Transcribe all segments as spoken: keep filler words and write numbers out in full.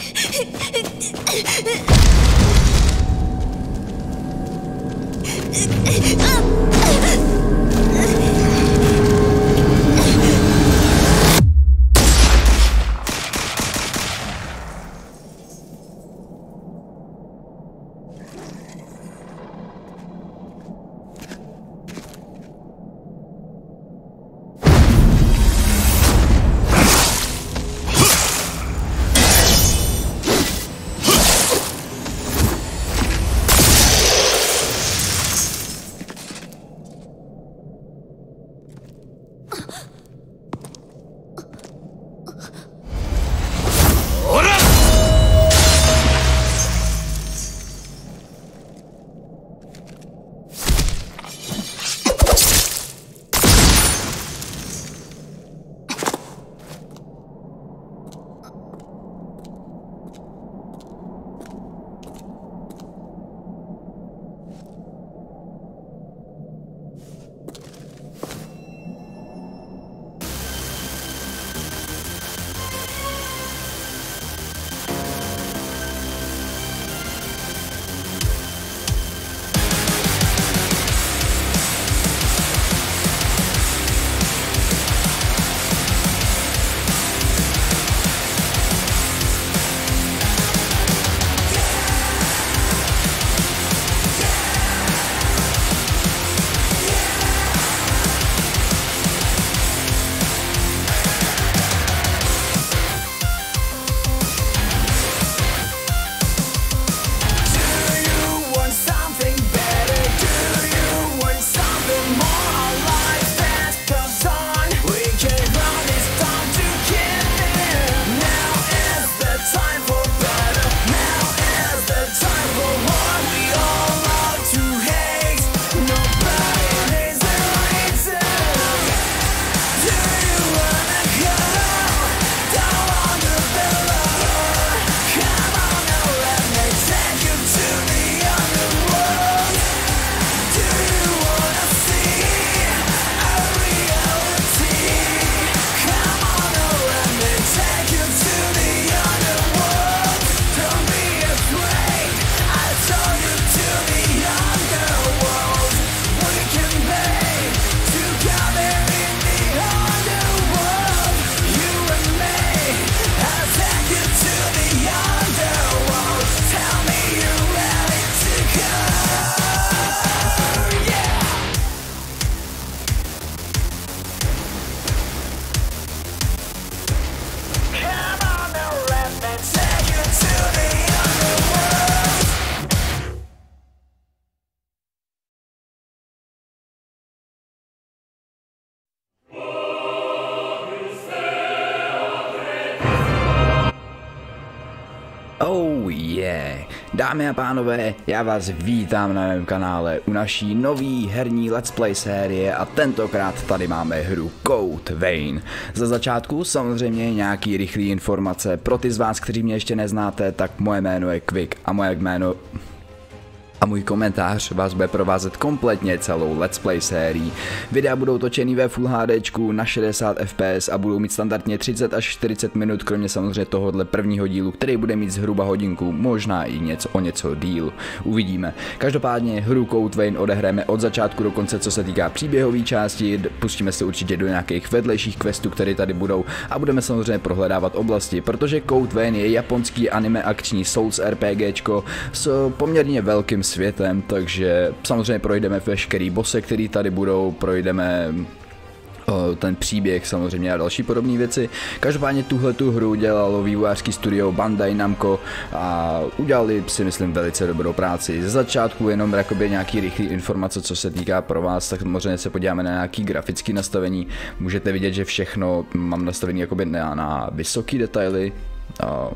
Oh yeah, dámy a pánové, já vás vítám na mém kanále u naší nový herní Let's Play série a tentokrát tady máme hru Code Vein. Za začátku samozřejmě nějaký rychlý informace, pro ty z vás, kteří mě ještě neznáte, tak moje jméno je Quick a moje jméno... A můj komentář vás bude provázet kompletně celou Let's Play sérií. Videa budou točený ve Full HDčku na šedesát F P S a budou mít standardně třicet až čtyřicet minut, kromě samozřejmě tohohle prvního dílu, který bude mít zhruba hodinku, možná i něco o něco díl. Uvidíme. Každopádně hru Code Vein odehrajeme od začátku do konce, co se týká příběhové části, pustíme se určitě do nějakých vedlejších questů, které tady budou a budeme samozřejmě prohledávat oblasti, protože Code Vein je japonský anime akční Souls RPGčko s poměrně velkým světem, takže samozřejmě projdeme veškerý bosse, který tady budou, projdeme ten příběh samozřejmě a další podobné věci. Každopádně tuhle tu hru dělalo vývojářský studio Bandai Namco a udělali si myslím velice dobrou práci. Ze začátku jenom jakoby nějaký rychlý informace, co se týká pro vás, tak samozřejmě se podíváme na nějaký grafický nastavení. Můžete vidět, že všechno mám nastavený jakoby na, na vysoký detaily. A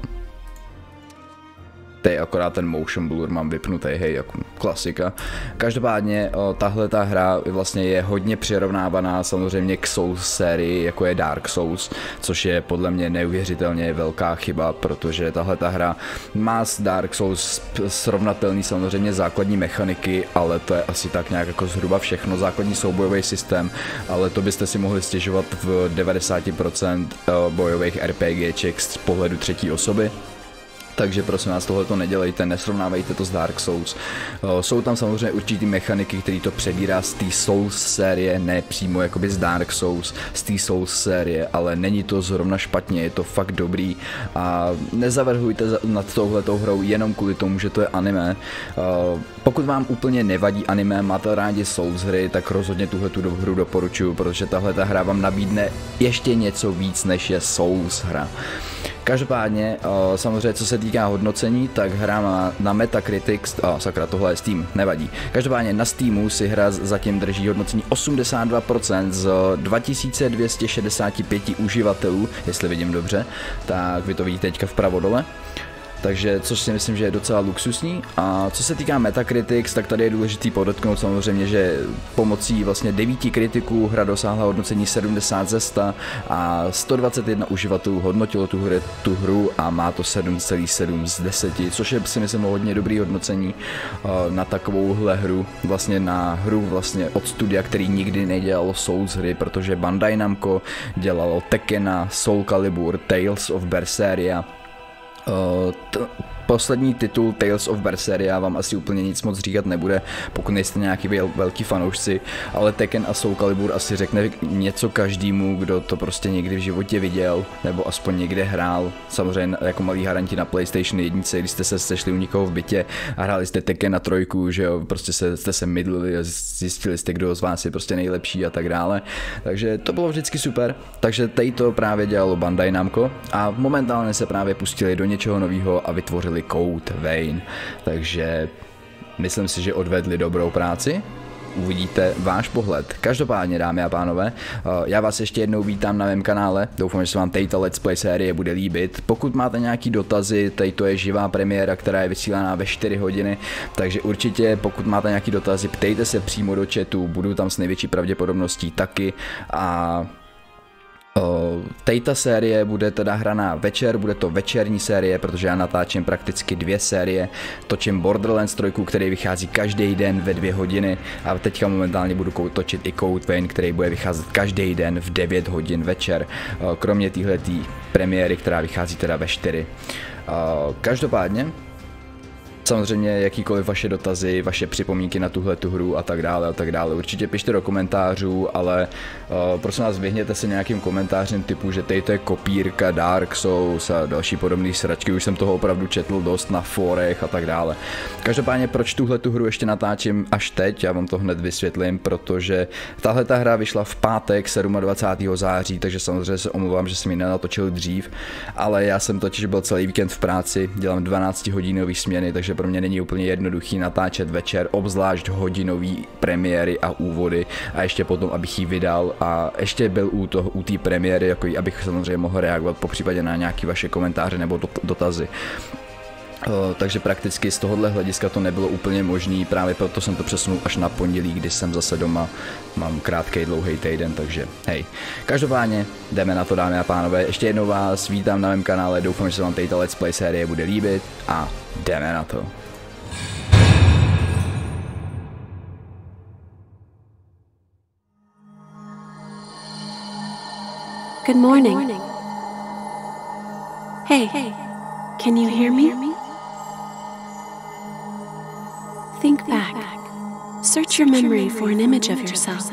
Teď akorát ten motion blur mám vypnutý, hej, jako klasika. Každopádně tahle ta hra vlastně je hodně přirovnávaná samozřejmě k Souls sérii, jako je Dark Souls, což je podle mě neuvěřitelně velká chyba, protože tahle ta hra má s Dark Souls srovnatelný samozřejmě základní mechaniky, ale to je asi tak nějak jako zhruba všechno, základní soubojový systém, ale to byste si mohli stěžovat v devadesát procent bojových RPGček z pohledu třetí osoby. Takže prosím vás, tohle to nedělejte, nesrovnávejte to s Dark Souls. Jsou tam samozřejmě určitý mechaniky, který to přebírá z té Souls série, ne přímo jakoby z Dark Souls, z té Souls série, ale není to zrovna špatně, je to fakt dobrý a nezavrhujte nad touhletou hrou jenom kvůli tomu, že to je anime. Pokud vám úplně nevadí anime, máte rádi Souls hry, tak rozhodně tuhletu hru doporučuju, protože tahle ta hra vám nabídne ještě něco víc, než je Souls hra. Každopádně, samozřejmě co se týká hodnocení, tak hra má na Metacritic, oh, sakra, tohle je Steam, nevadí. Každopádně na Steamu si hra zatím drží hodnocení osmdesát dva procent z dva tisíce dvě stě šedesát pět uživatelů, jestli vidím dobře, tak vy to vidíte teďka vpravo dole. Takže, což si myslím, že je docela luxusní. A co se týká Metacritics, tak tady je důležitý podotknout samozřejmě, že pomocí vlastně devíti kritiků hra dosáhla hodnocení sedmdesát ze sta a sto dvacet jedna uživatelů hodnotilo tu, hry, tu hru a má to sedm celá sedm z deseti, což je si myslím hodně dobrý hodnocení na takovouhle hru, vlastně na hru vlastně od studia, který nikdy nedělalo Souls hry, protože Bandai Namco dělalo Tekkena, Soul Calibur, Tales of Berseria. Uh, t- poslední titul Tales of Berseria vám asi úplně nic moc říkat nebude, pokud nejste nějaký vel- velký fanoušci, ale Tekken a Soul Calibur asi řekne něco každému, kdo to prostě někdy v životě viděl, nebo aspoň někde hrál. Samozřejmě jako malí haranti na PlayStation jedna, když jste se sešli u někoho v bytě a hráli jste Tekken na trojku, že jo, prostě se, jste se mydlili a zjistili jste, kdo z vás je prostě nejlepší a tak dále. Takže to bylo vždycky super, takže tady to právě dělalo Bandai Namco a momentálně se právě pustili do něčeho nového a vytvořili Code Vein, takže myslím si, že odvedli dobrou práci. Uvidíte váš pohled. Každopádně, dámy a pánové, já vás ještě jednou vítám na mém kanále, doufám, že se vám tato Let's Play série bude líbit. Pokud máte nějaký dotazy, tady to je živá premiéra, která je vysílaná ve čtyři hodiny, takže určitě pokud máte nějaký dotazy, ptejte se přímo do chatu, budu tam s největší pravděpodobností taky a Tejta série bude teda hraná večer, bude to večerní série, protože já natáčím prakticky dvě série, točím Borderlands tři, který vychází každý den ve dvě hodiny a teďka momentálně budu točit i Code Vein, který bude vycházet každý den v devět hodin večer, kromě téhletý premiéry, která vychází teda ve čtyři. Každopádně, samozřejmě jakýkoliv vaše dotazy, vaše připomínky na tuhle tu hru a tak dále a tak dále. Určitě pište do komentářů, ale uh, prosím vás, vyhněte se nějakým komentářem typu, že tady to je kopírka Dark Souls a další podobné sračky. Už jsem toho opravdu četl dost na forech a tak dále. Každopádně proč tuhle tu hru ještě natáčím až teď, já vám to hned vysvětlím, protože tahle ta hra vyšla v pátek dvacátého sedmého září, takže samozřejmě se omlouvám, že jsem ji nenatočil dřív, ale já jsem totiž byl celý víkend v práci, dělám dvanáctihodinový směny, takže pro mě není úplně jednoduchý natáčet večer, obzvlášť hodinový premiéry a úvody a ještě potom, abych ji vydal a ještě byl u toho, u té premiéry, jako abych samozřejmě mohl reagovat po případě na nějaké vaše komentáře nebo dotazy. Uh, takže prakticky z tohohle hlediska to nebylo úplně možný, právě proto jsem to přesunul až na pondělí, kdy jsem zase doma, mám krátkej dlouhý týden, takže hej. Každopádně jdeme na to, dámy a pánové, ještě jednou vás vítám na mém kanále, doufám, že se vám tato Let's Play série bude líbit a jdeme na to. Good morning. Hey, can you hear me? Think back. Search your memory for an image of yourself.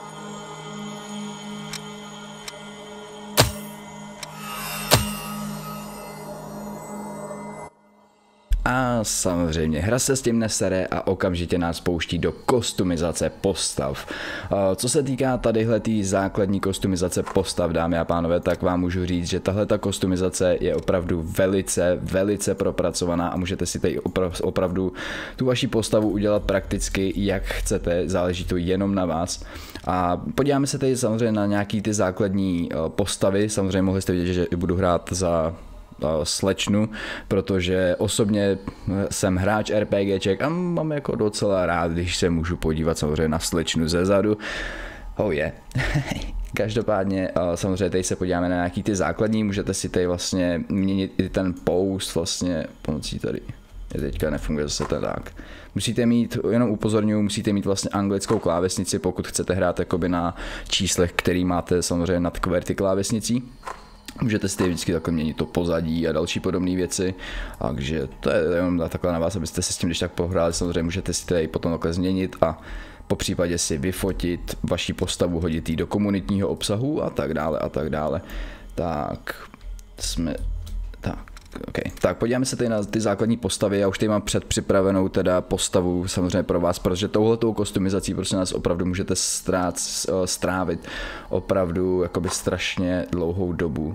A samozřejmě, hra se s tím nesere a okamžitě nás pouští do kostumizace postav. Co se týká tadyhletý základní kostumizace postav, dámy a pánové, tak vám můžu říct, že tahleta kostumizace je opravdu velice, velice propracovaná a můžete si tady opravdu tu vaši postavu udělat prakticky jak chcete, záleží to jenom na vás. A podíváme se tady samozřejmě na nějaký ty základní postavy, samozřejmě mohli jste vidět, že budu hrát za slečnu, protože osobně jsem hráč RPGček a mám jako docela rád, když se můžu podívat samozřejmě na slečnu zezadu. Oh je. Yeah. Každopádně samozřejmě tady se podíváme na nějaký ty základní, můžete si tady vlastně měnit i ten post vlastně pomocí tady. Je teďka nefunguje zase ten tak. Musíte mít, jenom upozorňuji, musíte mít vlastně anglickou klávesnici, pokud chcete hrát jakoby na číslech, který máte samozřejmě nad QWERTY klávesnicí. Můžete si tady vždycky takhle měnit to pozadí a další podobné věci, takže to je jenom takhle na vás, abyste si s tím když tak pohráli. Samozřejmě můžete si tady potom takhle změnit a po případě si vyfotit vaši postavu, hodit ji do komunitního obsahu a tak dále a tak dále. Tak jsme, tak, okay. Tak podíváme se tady na ty základní postavy. Já už tady mám předpřipravenou teda postavu samozřejmě pro vás, protože touhletou kostumizací prostě nás opravdu můžete strát, strávit opravdu jakoby strašně dlouhou dobu.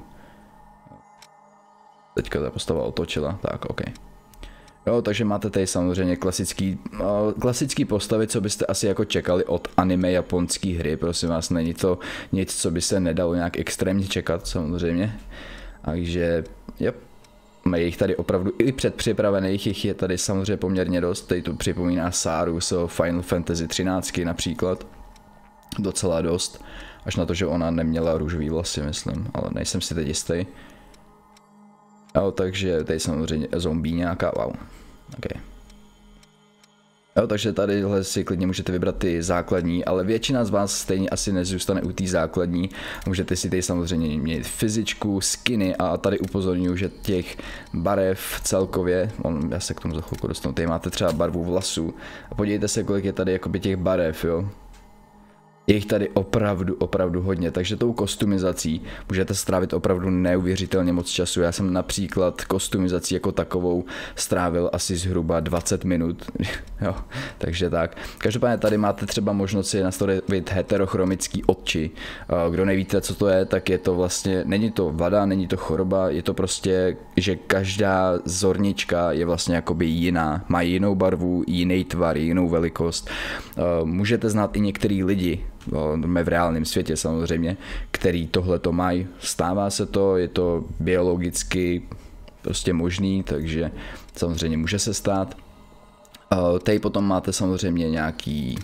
Teďka ta postava otočila, tak ok. Jo, takže máte tady samozřejmě klasický, uh, klasický postavy, co byste asi jako čekali od anime japonské hry, prosím vás, není to nic, co by se nedalo nějak extrémně čekat samozřejmě. Takže, jo, je jich tady opravdu i předpřipravených, jich je tady samozřejmě poměrně dost, tady to připomíná Saru z Final Fantasy třináct například, docela dost, až na to, že ona neměla růžový vlasy, myslím, ale nejsem si teď jistý. Jo, takže tady samozřejmě zombie nějaká, wow, ok. Jo, takže tadyhle si klidně můžete vybrat ty základní, ale většina z vás stejně asi nezůstane u té základní. Můžete si tady samozřejmě měnit fyzičku, skiny a tady upozorňuji, že těch barev celkově, on, já se k tomu za chvilku dostanu, tady máte třeba barvu vlasů a podívejte se, kolik je tady jakoby těch barev, jo. Je jich tady opravdu, opravdu hodně, takže tou kostumizací můžete strávit opravdu neuvěřitelně moc času. Já jsem například kostumizací jako takovou strávil asi zhruba dvacet minut, jo, takže tak. Každopádně tady máte třeba možnost si nastavit heterochromický oči. Kdo nevíte, co to je, tak je to vlastně, není to vada, není to choroba, je to prostě, že každá zornička je vlastně jakoby jiná, má jinou barvu, jiný tvar, jinou velikost. Můžete znát i některý lidi, v reálném světě samozřejmě, který tohle to mají. Stává se to, je to biologicky prostě možný, takže samozřejmě může se stát. Tady potom máte samozřejmě nějaký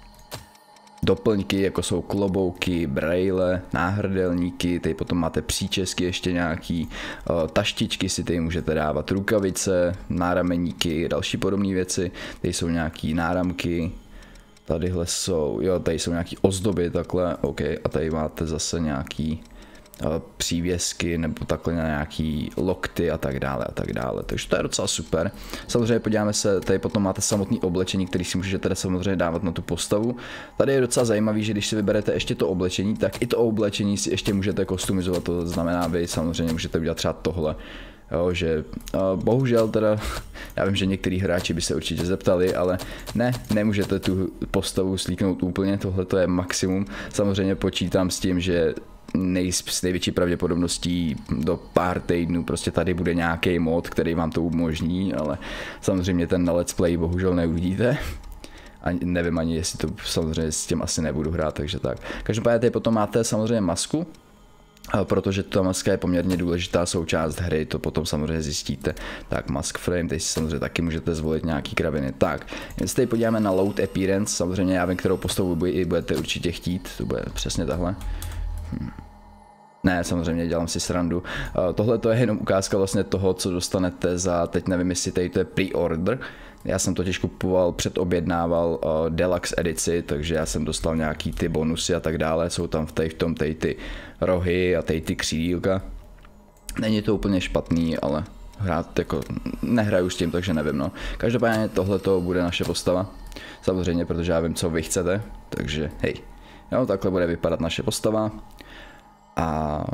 doplňky, jako jsou klobouky, brejle, náhrdelníky, tady potom máte příčesky ještě nějaký, taštičky si tady můžete dávat, rukavice, nárameníky, další podobné věci, tady jsou nějaký náramky. Tadyhle jsou, jo, tady jsou nějaký ozdoby takhle, ok, a tady máte zase nějaký uh, přívěsky nebo takhle na nějaký lokty a tak dále a tak dále, takže to je docela super. Samozřejmě podíváme se, tady potom máte samotné oblečení, který si můžete teda samozřejmě dávat na tu postavu. Tady je docela zajímavý, že když si vyberete ještě to oblečení, tak i to oblečení si ještě můžete kostumizovat, to znamená, vy samozřejmě můžete udělat třeba tohle. Jo, že uh, bohužel teda, já vím, že některý hráči by se určitě zeptali, ale ne, nemůžete tu postavu slíknout úplně, tohle to je maximum. Samozřejmě počítám s tím, že nej, s největší pravděpodobností do pár týdnů prostě tady bude nějaký mod, který vám to umožní, ale samozřejmě ten na let's play bohužel neuvidíte. Ani, nevím ani, jestli to samozřejmě s tím asi nebudu hrát, takže tak. Každopádně tady potom máte samozřejmě masku, protože ta maska je poměrně důležitá součást hry, to potom samozřejmě zjistíte. Tak mask frame, teď si samozřejmě taky můžete zvolit nějaký kraviny. Tak, jen se tady podíváme na load appearance, samozřejmě já vím, kterou postavu budete určitě chtít, to bude přesně tahle. Hm. Ne, samozřejmě dělám si srandu. Uh, tohle to je jenom ukázka vlastně toho, co dostanete za, teď nevím, jestli tady to je pre-order. Já jsem totiž kupoval, předobjednával uh, deluxe edici, takže já jsem dostal nějaký ty bonusy a tak dále. Jsou tam v, tej, v tom tej ty rohy a tej ty křídílka. Není to úplně špatný, ale hrát jako nehraju s tím, takže nevím, no. Každopádně tohle to bude naše postava. Samozřejmě, protože já vím, co vy chcete, takže hej. Jo, takhle bude vypadat naše postava. A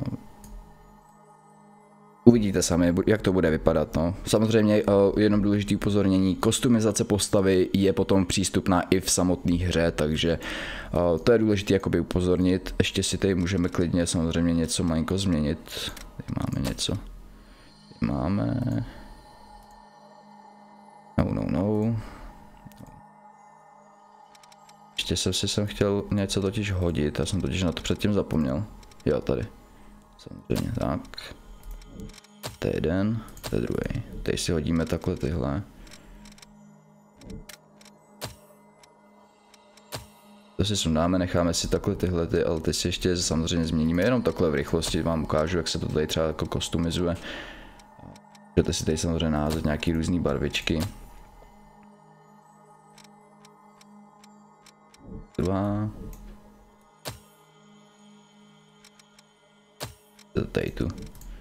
uvidíte sami, jak to bude vypadat. No. Samozřejmě jenom důležité upozornění, kostumizace postavy je potom přístupná i v samotné hře, takže to je důležité jakoby upozornit. Ještě si tady můžeme klidně samozřejmě něco malinko změnit. Tady máme něco. Tady máme... No, no, no. Ještě jsem si sem chtěl něco totiž hodit, já jsem totiž na to předtím zapomněl. Jo, tady. Samozřejmě, tak. To je jeden, to je druhý. Tady si hodíme takhle tyhle. To si sundáme, necháme si takhle tyhle, ty, ale ty si ještě samozřejmě změníme, jenom takhle v rychlosti vám ukážu, jak se to tady třeba jako kostumizuje. Můžete si tady samozřejmě naházet nějaký různý barvičky. Dva. Tady tu.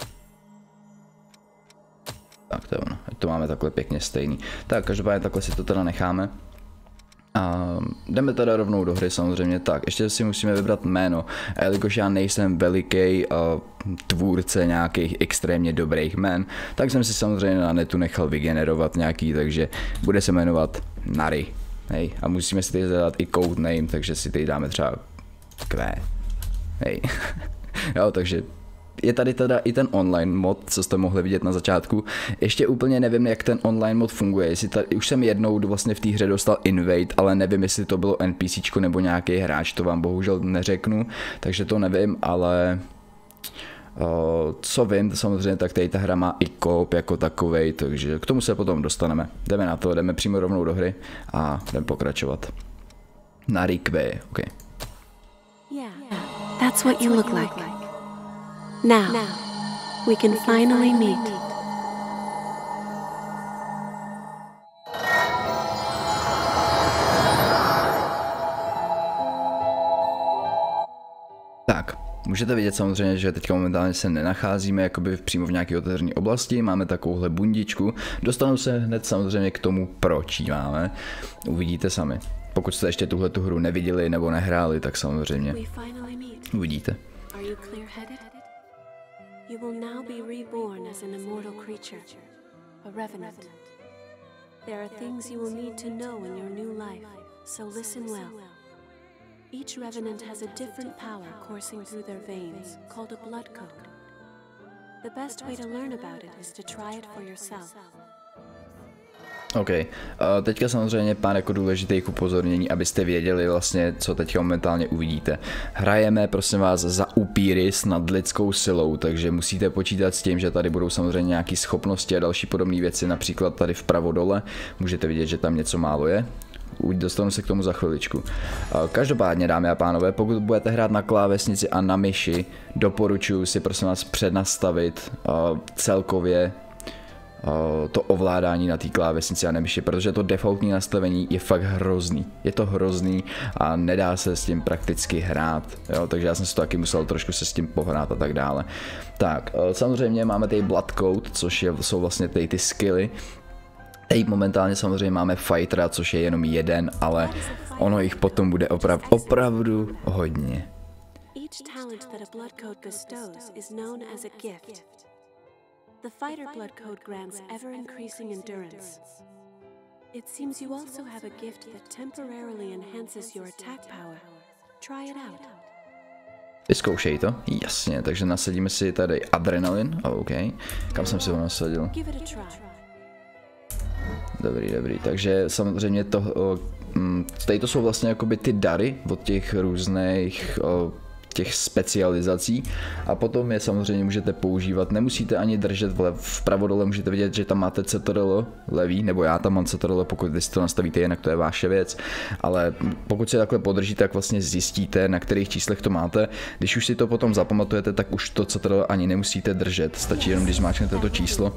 Tak to je ono, to máme takhle pěkně stejný. Tak každopádně takhle si to teda necháme. A jdeme teda rovnou do hry samozřejmě. Tak, ještě si musíme vybrat jméno. A jelikož já nejsem veliký uh, tvůrce nějakých extrémně dobrých jmén, tak jsem si samozřejmě na netu nechal vygenerovat nějaký, takže bude se jmenovat Nary. Hej, a musíme si tady zadat i codename, takže si tady dáme třeba Q. Hej. Jo, takže je tady teda i ten online mod, co jste mohli vidět na začátku. Ještě úplně nevím, jak ten online mod funguje. Jestli tady, už jsem jednou vlastně v té hře dostal invade, ale nevím, jestli to bylo NPCčko nebo nějaký hráč, to vám bohužel neřeknu, takže to nevím, ale o, co vím, to samozřejmě, tak tady ta hra má i co-op jako takovej, takže k tomu se potom dostaneme. Jdeme na to, jdeme přímo rovnou do hry a jdeme pokračovat. Nary Q, ok. Yeah, that's what you look like. Now, we can finally meet. Tak, můžete vidět samozřejmě, že teďka momentálně se nenacházíme jakoby přímo v nějaké otevřené oblasti, máme takovouhle bundičku, dostanu se hned samozřejmě k tomu, proč ji máme, uvidíte sami. Pokud jste ještě tuhle tu hru neviděli nebo nehráli, tak samozřejmě uvidíte. You will now be reborn as an immortal creature, a revenant. There are things you will need to know in your new life, so listen well. Each revenant has a different power coursing through their veins, called a blood code. The best way to learn about it is to try it for yourself. OK, uh, teďka samozřejmě pár jako důležitých upozornění, abyste věděli vlastně, co teďka momentálně uvidíte. Hrajeme, prosím vás, za upíry s nadlidskou silou, takže musíte počítat s tím, že tady budou samozřejmě nějaké schopnosti a další podobné věci, například tady vpravo dole, můžete vidět, že tam něco málo je. Dostanu se k tomu za chviličku. Každopádně, dámy a pánové, pokud budete hrát na klávesnici a na myši, doporučuji si prosím vás přednastavit uh, celkově to ovládání na té klávesnici a nemyši, protože to defaultní nastavení je fakt hrozný. Je to hrozný a nedá se s tím prakticky hrát, jo? Takže já jsem si to taky musel trošku se s tím pohrát a tak dále. Tak, samozřejmě máme tady blood code, což je, jsou vlastně tady ty skilly. Teď momentálně samozřejmě máme fightera, což je jenom jeden, ale ono jich potom bude oprav, opravdu hodně. Each talent that a blood code bestows is known as a gift. The fighter blood code grants ever-increasing endurance. It seems you also have a gift that temporarily enhances your attack power. Try it out. Vyzkoušej to, jasně, takže nasadíme si tady adrenalin, OK, kam jsem si ho nasadil? Dobrý, dobrý, takže samozřejmě to, tady to jsou vlastně jakoby ty dary od těch různých těch specializací a potom je samozřejmě můžete používat, nemusíte ani držet vpravo dole, můžete vidět, že tam máte C T R L levý, nebo já tam mám C T R L, pokud vy si to nastavíte jinak, to je vaše věc, ale pokud si takhle podržíte, tak vlastně zjistíte, na kterých číslech to máte. Když už si to potom zapamatujete, tak už to C T R L ani nemusíte držet, stačí jenom, když zmáčknete to číslo.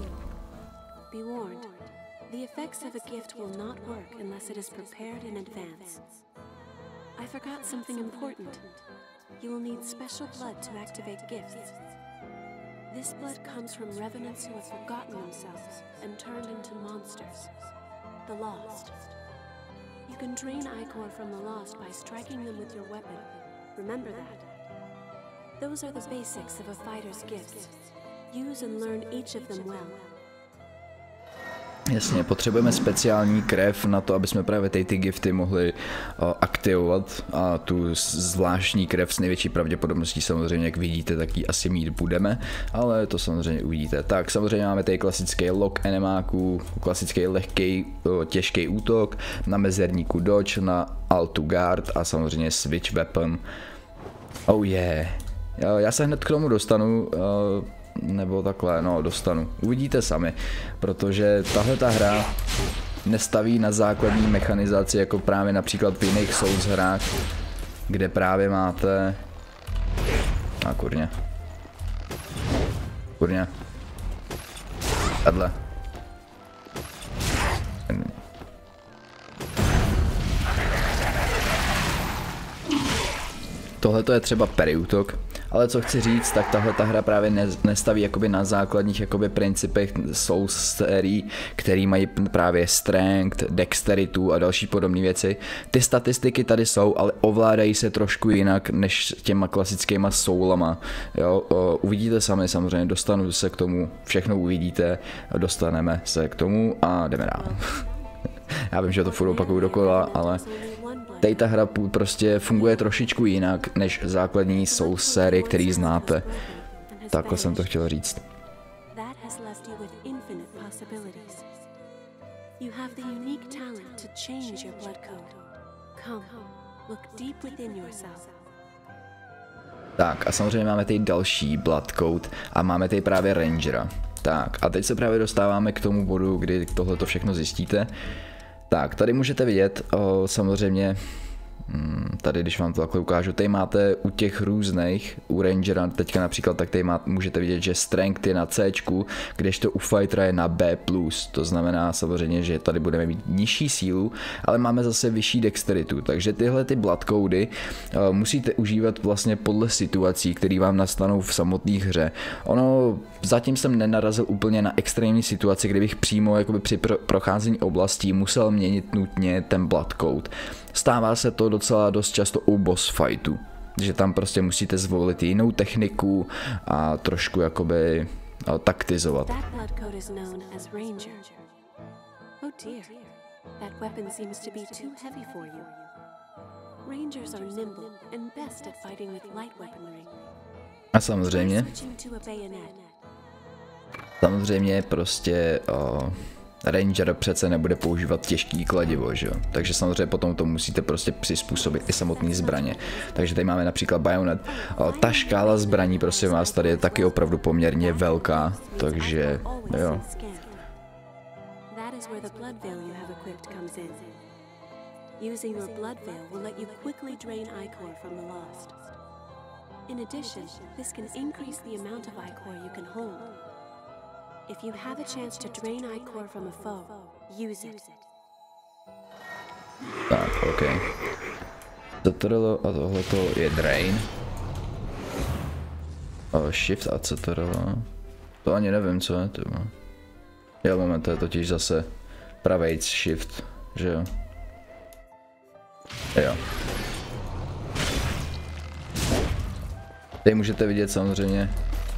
You will need special blood to activate gifts. This blood comes from revenants who have forgotten themselves and turned into monsters. The Lost. You can drain ichor from the Lost by striking them with your weapon. Remember that. Those are the basics of a fighter's gifts. Use and learn each of them well. Jasně, potřebujeme speciální krev na to, aby jsme právě ty, ty gifty mohli uh, aktivovat a tu zvláštní krev s největší pravděpodobností samozřejmě, jak vidíte, tak ji asi mít budeme, ale to samozřejmě uvidíte. Tak samozřejmě máme tady klasický lock enemáků, klasický lehký, uh, těžký útok, na mezerníku dodge, na altu guard a samozřejmě switch weapon. Oh yeah. Já se hned k tomu dostanu. Uh, Nebo takhle, no dostanu. Uvidíte sami, protože tahle ta hra nestaví na základní mechanizaci, jako právě například v jiných Souls hrách, kde právě máte... A kurně. Kurně. Tadle. Tohle to je třeba periútok Ale co chci říct, tak tahle ta hra právě ne, nestaví jakoby na základních jakoby principech Souls sérií, který mají právě strength, dexteritu a další podobné věci. Ty statistiky tady jsou, ale ovládají se trošku jinak než těma klasickýma soulama. Jo, uvidíte sami, samozřejmě dostanu se k tomu, všechno uvidíte, dostaneme se k tomu a jdeme dál. Já vím, že to furt opakuju dokola, ale tady ta hra prostě funguje trošičku jinak než základní Souls série, který znáte. Takhle jsem to chtěl říct. Tak a samozřejmě máme tady další Blood Code a máme tady právě Rangera. Tak a teď se právě dostáváme k tomu bodu, kdy tohle to všechno zjistíte. Tak, tady můžete vidět, o, samozřejmě, tady když vám to takhle ukážu, tady máte u těch různých, u Rangera teďka například, tak tady má, můžete vidět, že Strength je na C, kdežto u Fightera je na B plus, to znamená samozřejmě, že tady budeme mít nižší sílu, ale máme zase vyšší dexteritu, takže tyhle ty blood cody o, musíte užívat vlastně podle situací, které vám nastanou v samotné hře. Ono, zatím jsem nenarazil úplně na extrémní situaci, kdybych přímo jakoby při pro, procházení oblastí musel měnit nutně ten blood code. Stává se to docela dost často u boss fightu, že tam prostě musíte zvolit jinou techniku a trošku jakoby no, taktizovat. A samozřejmě, samozřejmě prostě o, Ranger přece nebude používat těžký kladivo, že jo? Takže samozřejmě potom to musíte prostě přizpůsobit i samotné zbraně. Takže tady máme například bajonet. O, ta škála zbraní, prosím vás, tady je taky opravdu poměrně velká, takže jo. If you have a chance to drain ichor from a foe, use it. Tak, ok. Ctrl a tohleto je drain. O, shift a Ctrl. To ani nevím, co je to. Jo, moment, to je totiž zase pravejc shift, že jo. Jo. Tady můžete vidět samozřejmě.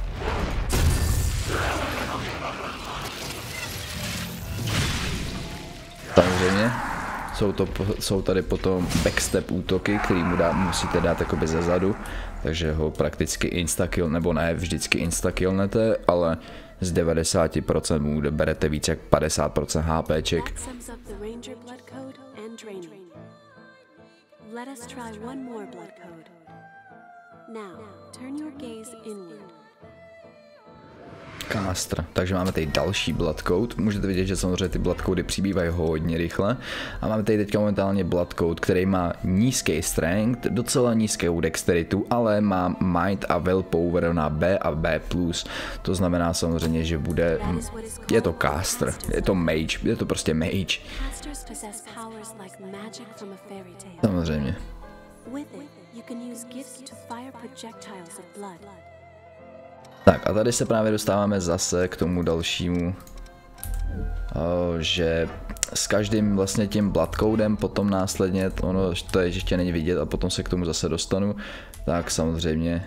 Samozřejmě jsou, to, jsou tady potom backstep útoky, který mu dá, musíte dát jakoby ze zadu, takže ho prakticky instakill, nebo ne vždycky instakillnete, ale z devadesát procent mu berete víc jak padesát procent HPček. Caster. Takže máme tady další blood code. Můžete vidět, že samozřejmě ty blood cody přibývají hodně rychle. A máme tady teďka momentálně blood code, který má nízký strength, docela nízkou dexteritu, ale má might a willpower na B a B plus. To znamená samozřejmě, že bude... Je to caster, je to mage, je to prostě mage. Samozřejmě. Tak a tady se právě dostáváme zase k tomu dalšímu, že s každým vlastně tím blood codem potom následně, ono to je, že ještě není vidět a potom se k tomu zase dostanu, tak samozřejmě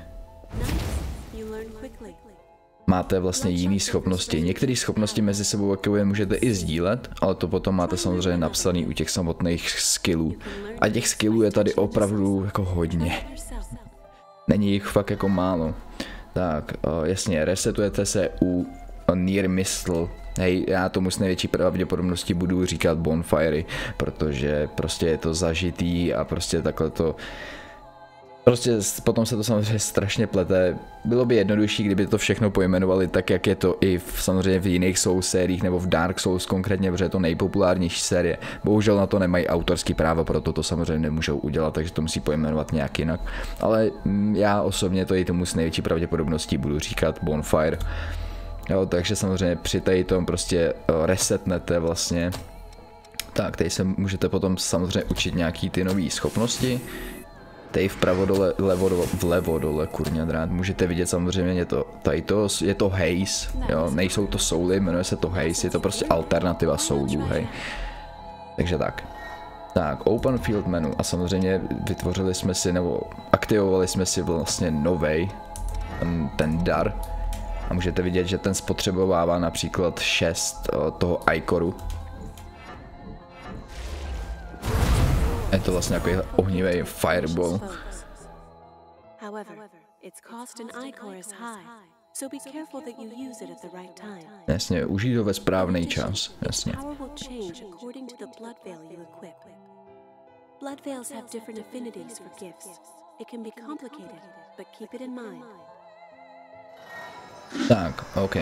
máte vlastně jiné schopnosti. Některé schopnosti mezi sebou jakoby můžete i sdílet, ale to potom máte samozřejmě napsaný u těch samotných skillů. A těch skillů je tady opravdu jako hodně. Není jich fakt jako málo. Tak, o, jasně, resetujete se u Near Missile. Hej, já tomu s největší pravděpodobností budu říkat Bonfire, protože prostě je to zažitý a prostě takhle to... Prostě potom se to samozřejmě strašně plete. Bylo by jednodušší, kdyby to všechno pojmenovali tak, jak je to i v, samozřejmě v jiných Souls sériích nebo v Dark Souls konkrétně, protože je to nejpopulárnější série. Bohužel na to nemají autorský práva, proto to samozřejmě nemůžou udělat, takže to musí pojmenovat nějak jinak. Ale já osobně to i tomu s největší pravděpodobností budu říkat Bonfire. Jo, takže samozřejmě při tady tom prostě resetnete vlastně. Tak, tady se můžete potom samozřejmě učit nějaký ty nové schopnosti. Tady vpravo dole, levo dole, vlevo dole, kurňa drát, můžete vidět samozřejmě to, tady to, je to haze, jo, nejsou to souly, jmenuje se to haze, je to prostě alternativa soulů, hej. Takže tak. Tak, open field menu a samozřejmě vytvořili jsme si, nebo aktivovali jsme si vlastně novej, ten, ten dar. A můžete vidět, že ten spotřebovává například šest toho icoru. Je to vlastně jako ohnivý fireball. Jasně, užij ho ve správný čas, jasně. Blood veils have different affinities for gifts. It can be complicated, but keep it in mind. Tak, OK.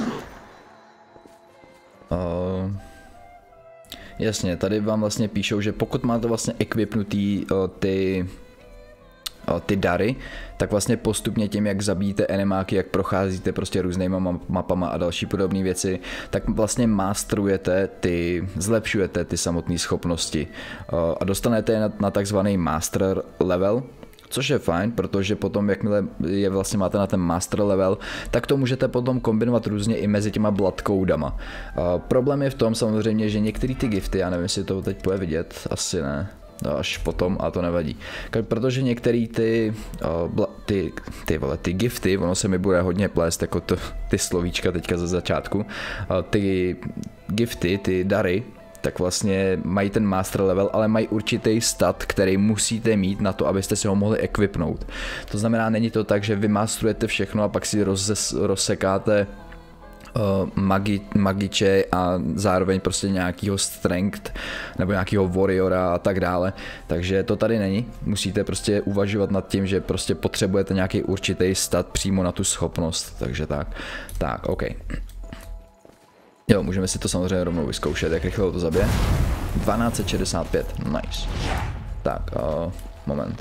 Uh, jasně, tady vám vlastně píšou, že pokud máte vlastně equipnutý uh, ty uh, ty dary, tak vlastně postupně tím, jak zabíjíte enemáky, jak procházíte prostě různýma mapama a další podobné věci, tak vlastně masterujete ty, zlepšujete ty samotné schopnosti uh, a dostanete je na, na takzvaný master level. Což je fajn, protože potom, jakmile je vlastně máte na ten master level, tak to můžete potom kombinovat různě i mezi těma blood codama. Uh, problém je v tom samozřejmě, že některé ty gifty, já nevím, jestli to teď bude vidět, asi ne, no, až potom, a to nevadí. Protože některé ty, uh, ty, ty, vole, ty gifty, ono se mi bude hodně plést, jako to, ty slovíčka teďka ze začátku, uh, ty gifty, ty dary, tak vlastně mají ten master level, ale mají určitý stat, který musíte mít na to, abyste si ho mohli equipnout. To znamená, není to tak, že vy masterujete všechno a pak si roz, rozsekáte uh, magi, magiče a zároveň prostě nějakýho strength nebo nějakýho warriora a tak dále. Takže to tady není. Musíte prostě uvažovat nad tím, že prostě potřebujete nějaký určitý stat přímo na tu schopnost. Takže tak. Tak, OK. Jo, můžeme si to samozřejmě rovnou vyzkoušet, jak rychle to zabije. dvanáct šedesát pět, nice. Tak, uh, moment.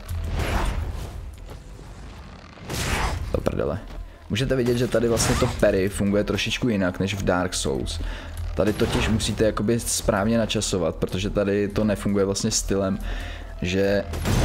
To prdele. Můžete vidět, že tady vlastně to parry funguje trošičku jinak než v Dark Souls. Tady totiž musíte jakoby správně načasovat, protože tady to nefunguje vlastně stylem, že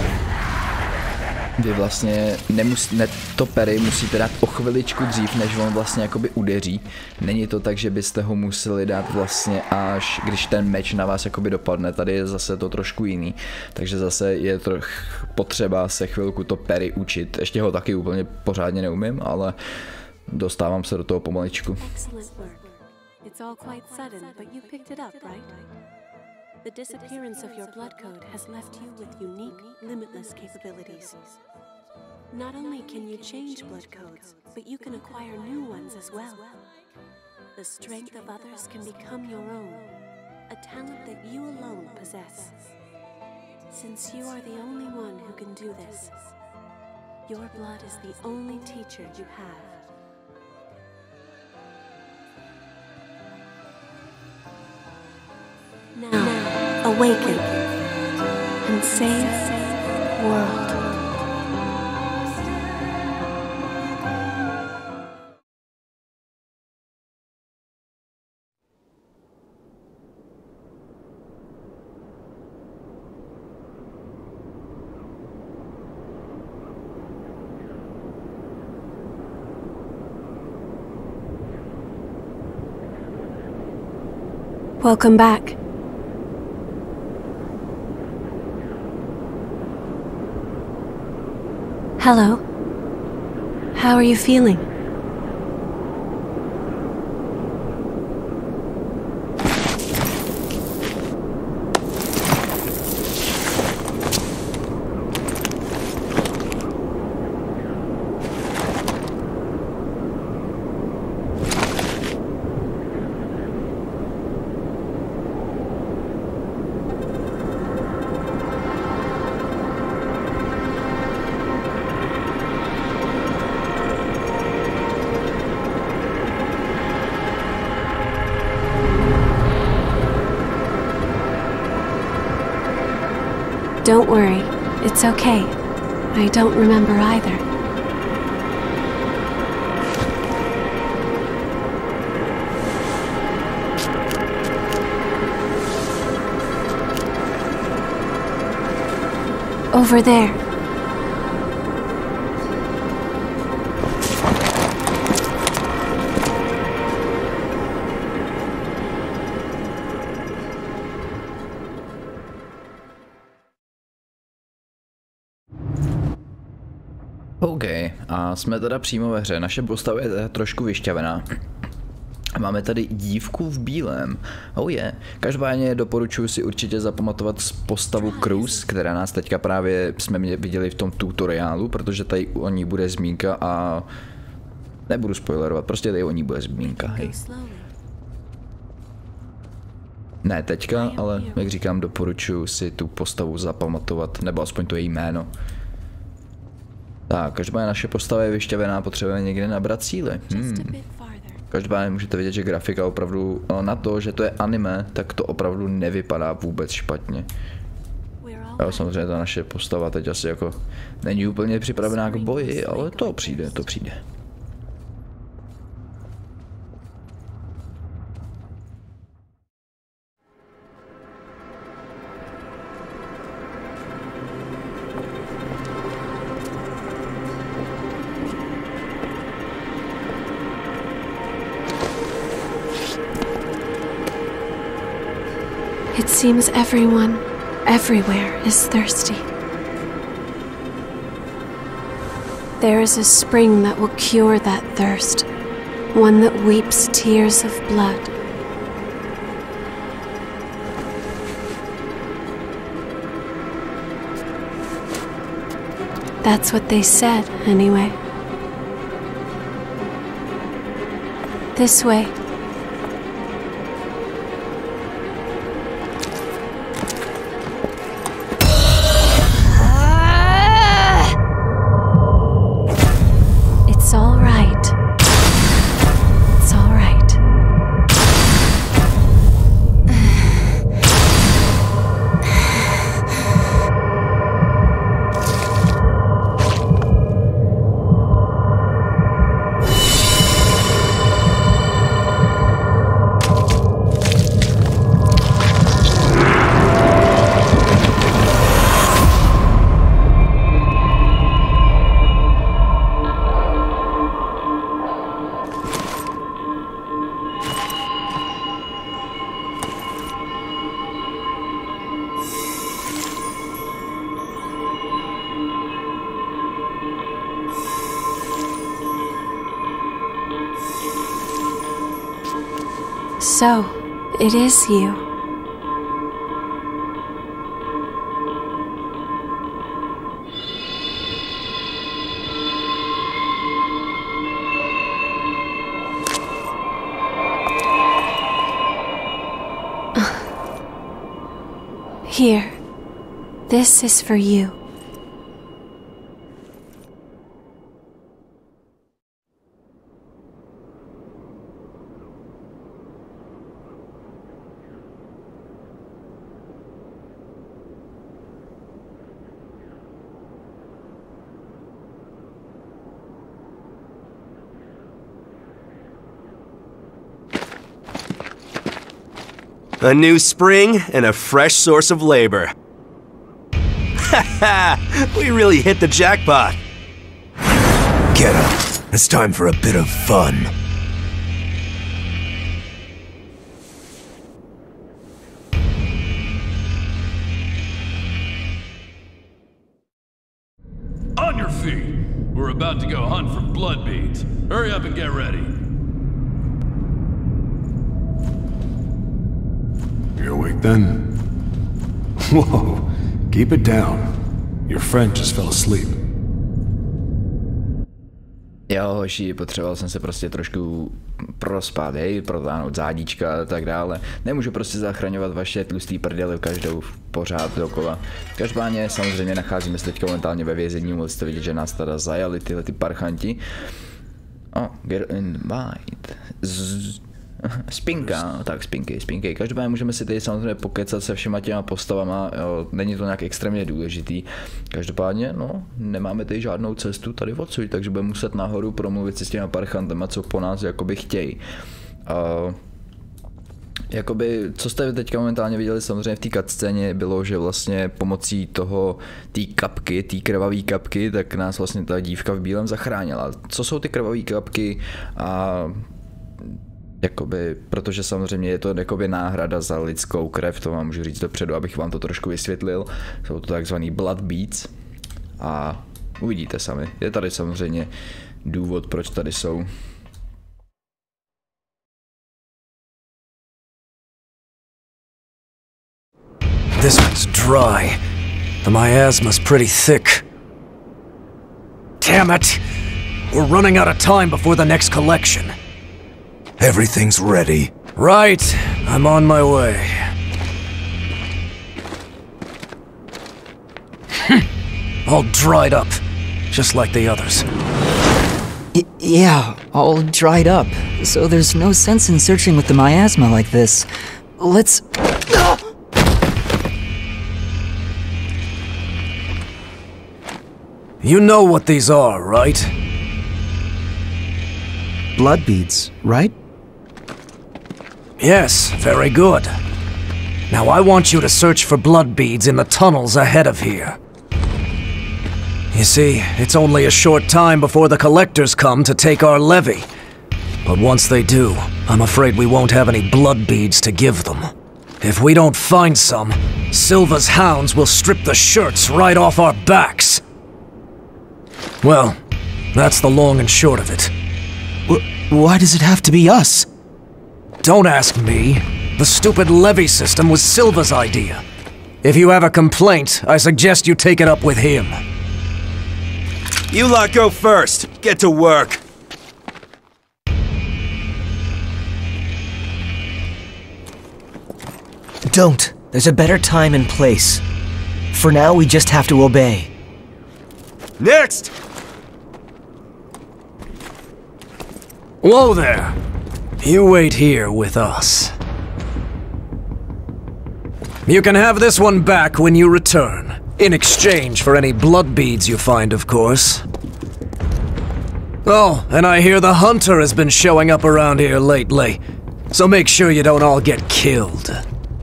vy vlastně nemus, ne, to parry musíte dát o chviličku dřív, než on vlastně jakoby udeří. Není to tak, že byste ho museli dát vlastně až když ten meč na vás jakoby dopadne. Tady je zase to trošku jiný, takže zase je troch potřeba se chvilku to parry učit. Ještě ho taky úplně pořádně neumím, ale dostávám se do toho pomaličku. The disappearance of your blood code has left you with unique, limitless capabilities. Not only can you change blood codes, but you can acquire new ones as well. The strength of others can become your own, a talent that you alone possess. Since you are the only one who can do this, your blood is the only teacher you have. Now, awaken and save the world. Welcome back. Hello. How are you feeling? Don't worry, it's okay. I don't remember either. Over there. OK, a jsme teda přímo ve hře. Naše postava je trošku vyšťavená. Máme tady dívku v bílém. Oh je. Yeah. Každopádně doporučuji si určitě zapamatovat postavu Cruz, která nás teďka právě jsme viděli v tom tutoriálu, protože tady o ní bude zmínka a nebudu spoilerovat, prostě tady o ní bude zmínka, hej. Ne teďka, ale jak říkám, doporučuji si tu postavu zapamatovat, nebo aspoň to její jméno. Tak, každopádně naše postava je vyšťavená, potřebujeme někde nabrat síly. Hmm. Každopádně můžete vidět, že grafika opravdu, na to, že to je anime, tak to opravdu nevypadá vůbec špatně. Jo, samozřejmě ta naše postava teď asi jako není úplně připravená k boji, ale to přijde, to přijde. It seems everyone, everywhere, is thirsty. There is a spring that will cure that thirst, one that weeps tears of blood. That's what they said, anyway. This way. It's all right. It's all right. So, it is you. Here. This is for you. A new spring and a fresh source of labor. Ha ha! We really hit the jackpot. Get up. It's time for a bit of fun. On your feet. We're about to go hunt for blood beads. Hurry up and get ready. You awake then? Whoa, keep it down. Your friend just fell asleep. Jo, hoši, potřeboval jsem se prostě trošku prospát, hej, protáhnout zádíčka a tak dále. Nemůžu prostě zachraňovat vaše tlustý prdely každou pořád dokola. Každopádně samozřejmě nacházíme se teď momentálně ve vězení, můžete vidět, že nás teda zajali tyhle ty parchanti. Oh, get invite. Z... Spinka, tak spinky, spinky. Každopádně můžeme si tady samozřejmě pokecat se všema těma postavama, jo, není to nějak extrémně důležitý. Každopádně, no, nemáme tady žádnou cestu tady odsud, takže budeme muset nahoru promluvit si s těma parchantama, co po nás jakoby chtějí. Uh, Jakoby, co jste teďka momentálně viděli samozřejmě v té cutscéně, bylo, že vlastně pomocí toho, té kapky, té krvavé kapky, tak nás vlastně ta dívka v bílém zachránila. Co jsou ty krvavé kapky a jakoby, protože samozřejmě je to jakoby náhrada za lidskou krev, to vám můžu říct dopředu, abych vám to trošku vysvětlil. Jsou to takzvaný blood beads a Uvidíte sami. Je tady samozřejmě důvod, proč tady jsou. This one's dry. The miasma's pretty thick. Damn it! We're running out of time before the next collection. Everything's ready. Right. I'm on my way. All dried up, just like the others. Y yeah, all dried up. So there's no sense in searching with the miasma like this. Let's... You know what these are, right? Blood beads, right? Yes, very good. Now I want you to search for blood beads in the tunnels ahead of here. You see, it's only a short time before the collectors come to take our levy. But once they do, I'm afraid we won't have any blood beads to give them. If we don't find some, Silva's hounds will strip the shirts right off our backs. Well, that's the long and short of it. W why does it have to be us? Don't ask me. The stupid levy system was Silva's idea. If you have a complaint, I suggest you take it up with him. You lot go first. Get to work. Don't. There's a better time and place. For now, we just have to obey. Next! Whoa there! You wait here with us. You can have this one back when you return. In exchange for any blood beads you find, of course. Oh, and I hear the hunter has been showing up around here lately. So make sure you don't all get killed.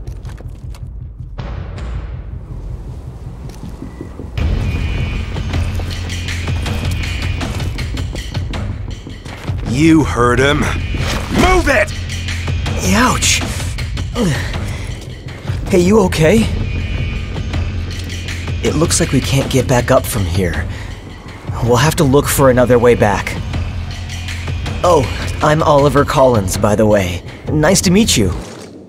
You heard him. Move it! Ouch! Hey, you okay? It looks like we can't get back up from here. We'll have to look for another way back. Oh, I'm Oliver Collins, by the way. Nice to meet you.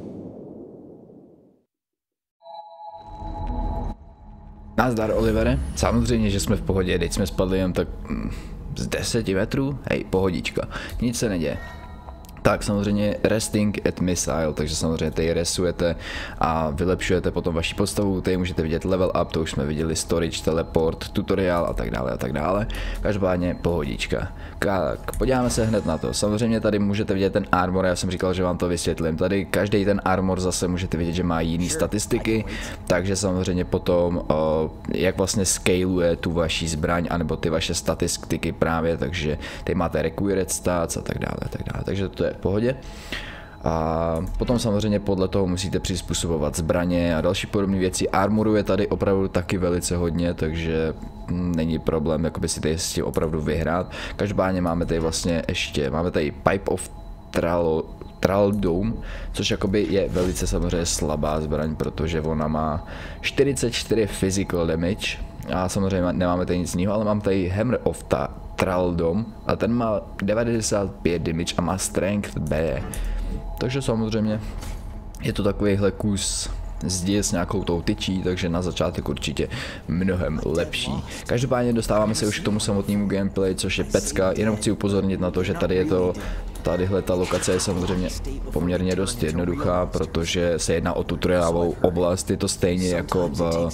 Nazdar, Olivere. Samozřejmě, že jsme v pohodě, teď jsme spadli jen tak mm, z deseti metrů. Hej, pohodička. Nic se neděje. Tak samozřejmě resting at missile, takže samozřejmě tady resujete a vylepšujete potom vaši postavu, tady můžete vidět level up, to už jsme viděli, storage, teleport, tutoriál a tak dále a tak dále. Každopádně pohodička. Tak, podíváme se hned na to. Samozřejmě tady můžete vidět ten armor, já jsem říkal, že vám to vysvětlím. Tady každý ten armor zase můžete vidět, že má jiný statistiky, takže samozřejmě potom, jak vlastně scaluje tu vaši zbraň, anebo ty vaše statistiky právě, takže tady máte required stats a tak dále a tak dále, takže to je v pohodě. A potom samozřejmě podle toho musíte přizpůsobovat zbraně a další podobné věci. Armoru je tady opravdu taky velice hodně, takže není problém jakoby si tady s tím opravdu vyhrát. Každopádně máme tady vlastně ještě, máme tady Pipe of Traldome, což jakoby je velice samozřejmě slabá zbraň, protože ona má čtyřicet čtyři physical damage a samozřejmě nemáme tady nic jiného, ale mám tady Hammer of Traldome a ten má devadesát pět damage a má strength B. Takže samozřejmě je to takovýhle kus zdi s nějakou tou tyčí, takže na začátek určitě mnohem lepší. Každopádně dostáváme se už k tomu samotnému gameplay, což je pecka. Jenom chci upozornit na to, že tady je to, tadyhle ta lokace je samozřejmě poměrně dost jednoduchá, protože se jedná o tutoriálovou oblast, je to stejně jako v,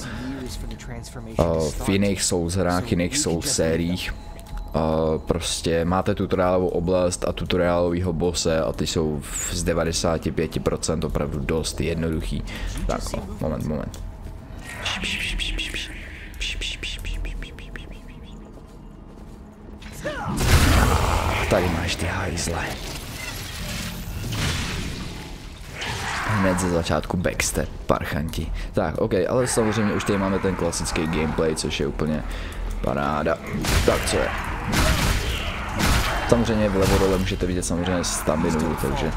v jiných Souls hrách, jiných Souls sériích. Uh, prostě máte tutoriálovou oblast a tutoriálovýho bose a ty jsou z devadesát pět procent opravdu dost jednoduchý. Tak, o, moment, moment. Tady máš ty hajzle. Hned ze začátku backstep, parchanti. Tak, ok, ale samozřejmě už tady máme ten klasický gameplay, což je úplně paráda. Tak, co je? Samozřejmě vlevo dole můžete vidět samozřejmě staminu, takže...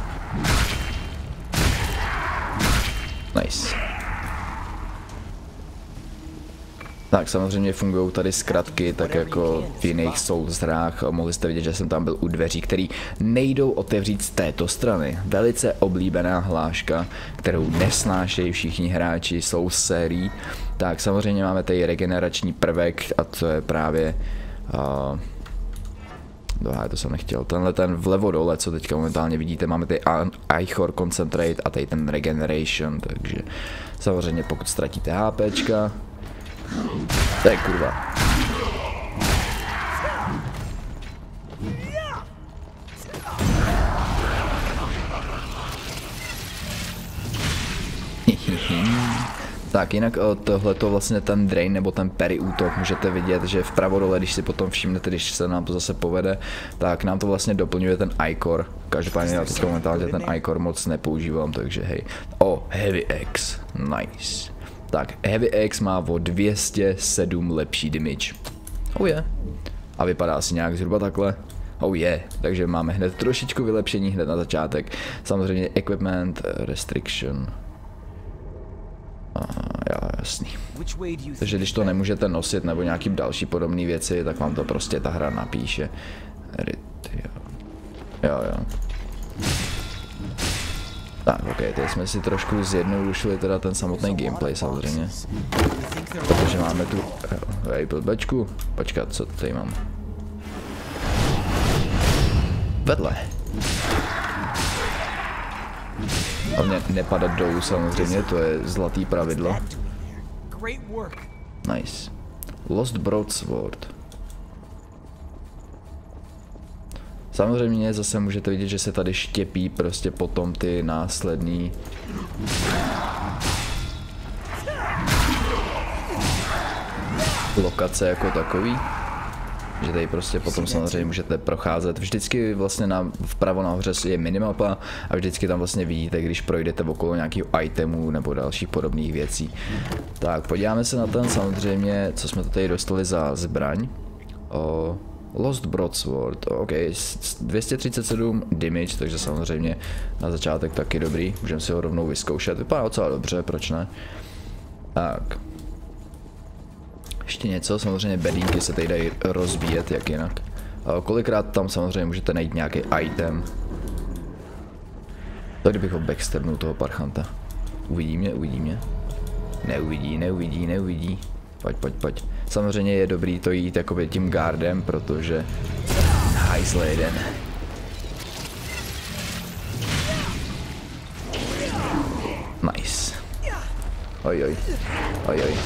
Tak samozřejmě fungují tady zkratky, tak jako v jiných Souls hrách. Mohli jste vidět, že jsem tam byl u dveří, které nejdou otevřít z této strany. Velice oblíbená hláška, kterou nesnášejí všichni hráči Souls sérií. Tak samozřejmě máme tady regenerační prvek a to je právě... Uh, Dohá, to jsem nechtěl. Tenhle ten vlevo dole, co teďka momentálně vidíte, máme tady Ichor Concentrate a tady ten Regeneration, takže samozřejmě pokud ztratíte HPčka, to je kurva. Tak jinak tohleto vlastně ten drain nebo ten parry útok můžete vidět, že vpravo dole, když si potom všimnete, když se nám to zase povede, tak nám to vlastně doplňuje ten Ichor. Každopádně já teď momentálně ten Ichor moc nepoužívám, takže hej. O, Heavy Axe, nice. Tak Heavy Axe má o dvě stě sedm lepší damage. Oh je. Yeah. A vypadá asi nějak zhruba takhle. Oh je, yeah. Takže máme hned trošičku vylepšení hned na začátek. Samozřejmě equipment, restriction. Uh, jo, jasný. Takže když to nemůžete nosit nebo nějaký další podobné věci, tak vám to prostě ta hra napíše. Jo, jo. jo. Tak, ok, teď jsme si trošku zjednodušili teda ten samotný gameplay samozřejmě. Protože máme tu... Hej, blbečku. Počkat, co tady mám? Vedle. Hlavně nepadat dolů samozřejmě, to je zlatý pravidlo. Nice. Lost Broadsword. Samozřejmě zase můžete vidět, že se tady štěpí prostě potom ty následný lokace jako takový. Že tady prostě potom samozřejmě můžete procházet. Vždycky vlastně na, vpravo nahoře je minimapa a vždycky tam vlastně vidíte, když projdete okolo nějakých itemů nebo dalších podobných věcí. Tak podíváme se na ten samozřejmě, co jsme tady dostali za zbraň. O, Lost Broadsword, ok, dvě stě třicet sedm damage, takže samozřejmě na začátek taky dobrý. Můžeme si ho rovnou vyzkoušet, vypadá docela dobře, proč ne? Tak. Ještě něco, samozřejmě bedínky se tady dají rozbíjet, jak jinak. A kolikrát tam samozřejmě můžete najít nějaký item. Tak kdybych ho backsternul toho parchanta. Uvidí mě, uvidí mě. Neuvidí, neuvidí, neuvidí. Pojď, pojď, pojď. Samozřejmě je dobrý to jít jakoby tím guardem, protože... Hajzle jeden. Nice. Oj, oj. Oj, oj.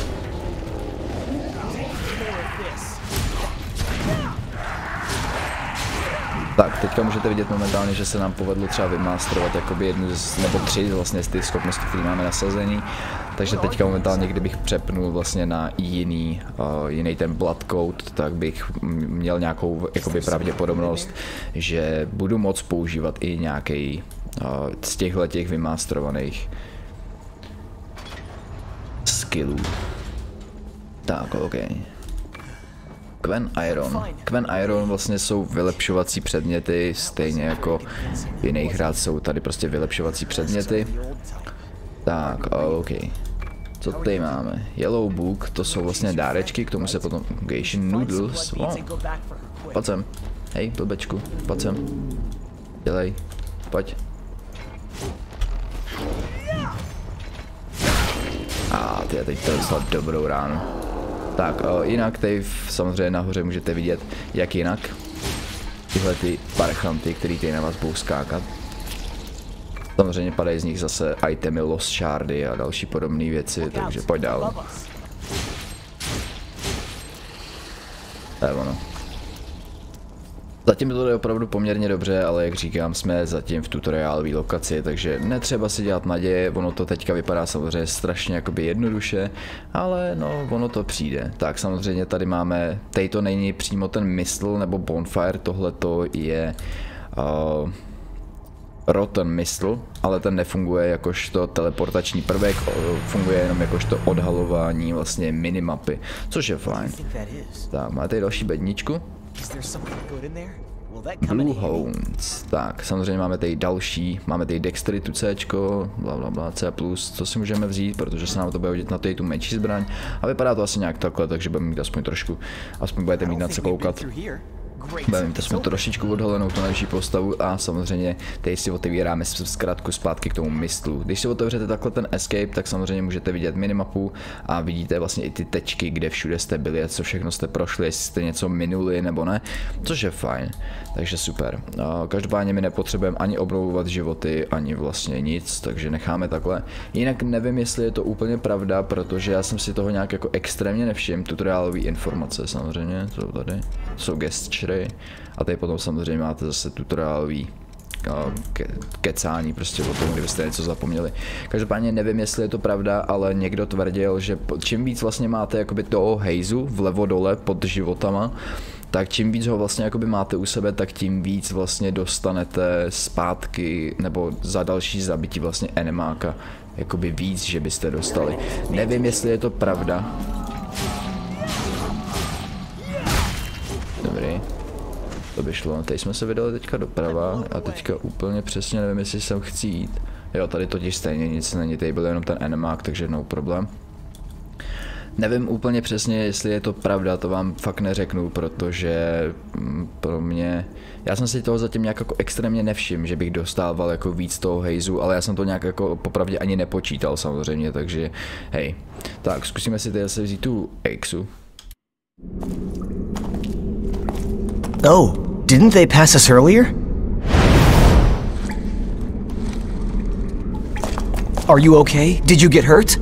Tak, teďka můžete vidět momentálně, že se nám povedlo třeba vymasterovat jakoby jednu z, nebo tři vlastně z těch schopností, které máme nasazení. Takže teďka momentálně, kdybych přepnul vlastně na jiný, uh, jiný ten blood code, tak bych měl nějakou jakoby pravděpodobnost, že budu moct používat i nějaký uh, z těchto těch vymasterovaných skillů. Tak, ok. Quen Iron. Quen Iron vlastně jsou vylepšovací předměty, stejně jako v jiných hrách jsou tady prostě vylepšovací předměty. Tak, ok. Co tady máme? Yellow Book, to jsou vlastně dárečky, k tomu se potom... Gation Noodles, oh. Pojď sem. Hej, blbečku, pojď sem. Dělej, pojď. A ah, ty teď to dostal dobrou ránu. Tak, o, jinak tady samozřejmě nahoře můžete vidět, jak jinak tyhle ty parchanty, který tady na vás budou skákat. Samozřejmě padají z nich zase itemy, lost shardy a další podobné věci, takže pojď dál. To je ono. Zatím to jde opravdu poměrně dobře, ale jak říkám, jsme zatím v tutoriálové lokaci, takže netřeba si dělat naděje, ono to teďka vypadá samozřejmě strašně jakoby jednoduše, ale no, ono to přijde. Tak samozřejmě tady máme, tady to není přímo ten mistl nebo bonfire, tohleto je uh, rotten mistl, ale ten nefunguje jakožto teleportační prvek, funguje jenom jakožto odhalování vlastně minimapy, což je fajn. Tak, máte tady další bedničku. Blue Hounds. Tak, samozřejmě máme tady další, máme tady Dexteritu C, bla bla bla, C plus, co si můžeme vzít, protože se nám to bude hodit na tady tu menší zbraň. A vypadá to asi nějak takhle, takže budeme mít aspoň trošku, aspoň budete mít na co koukat. Budeme mít aspoň trošičku odhalenou tu naší postavu a samozřejmě teď si otevíráme zkrátku zpátky k tomu mistlu. Když si otevřete takhle ten escape, tak samozřejmě můžete vidět minimapu a vidíte vlastně i ty tečky, kde všude jste byli a co všechno jste prošli, jestli jste něco minuli nebo ne, což je fajn, takže super. Každopádně my nepotřebujeme ani obnovovat životy, ani vlastně nic, takže necháme takhle. Jinak nevím, jestli je to úplně pravda, protože já jsem si toho nějak jako extrémně nevšiml, tutoriálové informace samozřejmě, jsou tady, jsou gestury. A tady potom samozřejmě máte zase tutoriálový ke kecání prostě o tom, kdybyste něco zapomněli. Každopádně nevím, jestli je to pravda, ale někdo tvrdil, že čím víc vlastně máte jakoby toho hejzu vlevo dole pod životama, tak čím víc ho vlastně jakoby máte u sebe, tak tím víc vlastně dostanete zpátky nebo za další zabití vlastně enemáka jakoby víc, že byste dostali. Nevím, jestli je to pravda. Dobrý. To by šlo. Teď jsme se vydali teďka doprava a teďka úplně přesně nevím, jestli sem chci jít. Jo, tady totiž stejně nic není, tady byl jenom ten enemák, takže no problém. Nevím úplně přesně, jestli je to pravda, to vám fakt neřeknu, protože pro mě, já jsem si toho zatím nějak jako extrémně nevšiml, že bych dostával jako víc toho hejzu, ale já jsem to nějak jako popravdě ani nepočítal samozřejmě, takže hej. Tak, zkusíme si tady zase vzít tu Exu. Oh, didn't they pass us earlier? Are you okay? Did you get hurt?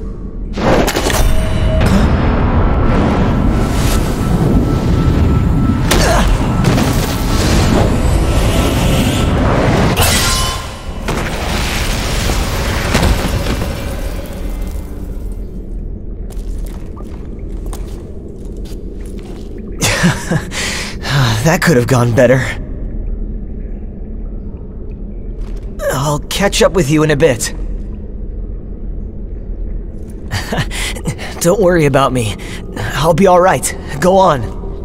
That could have gone better. I'll catch up with you in a bit. Don't worry about me. I'll be all right. Go on.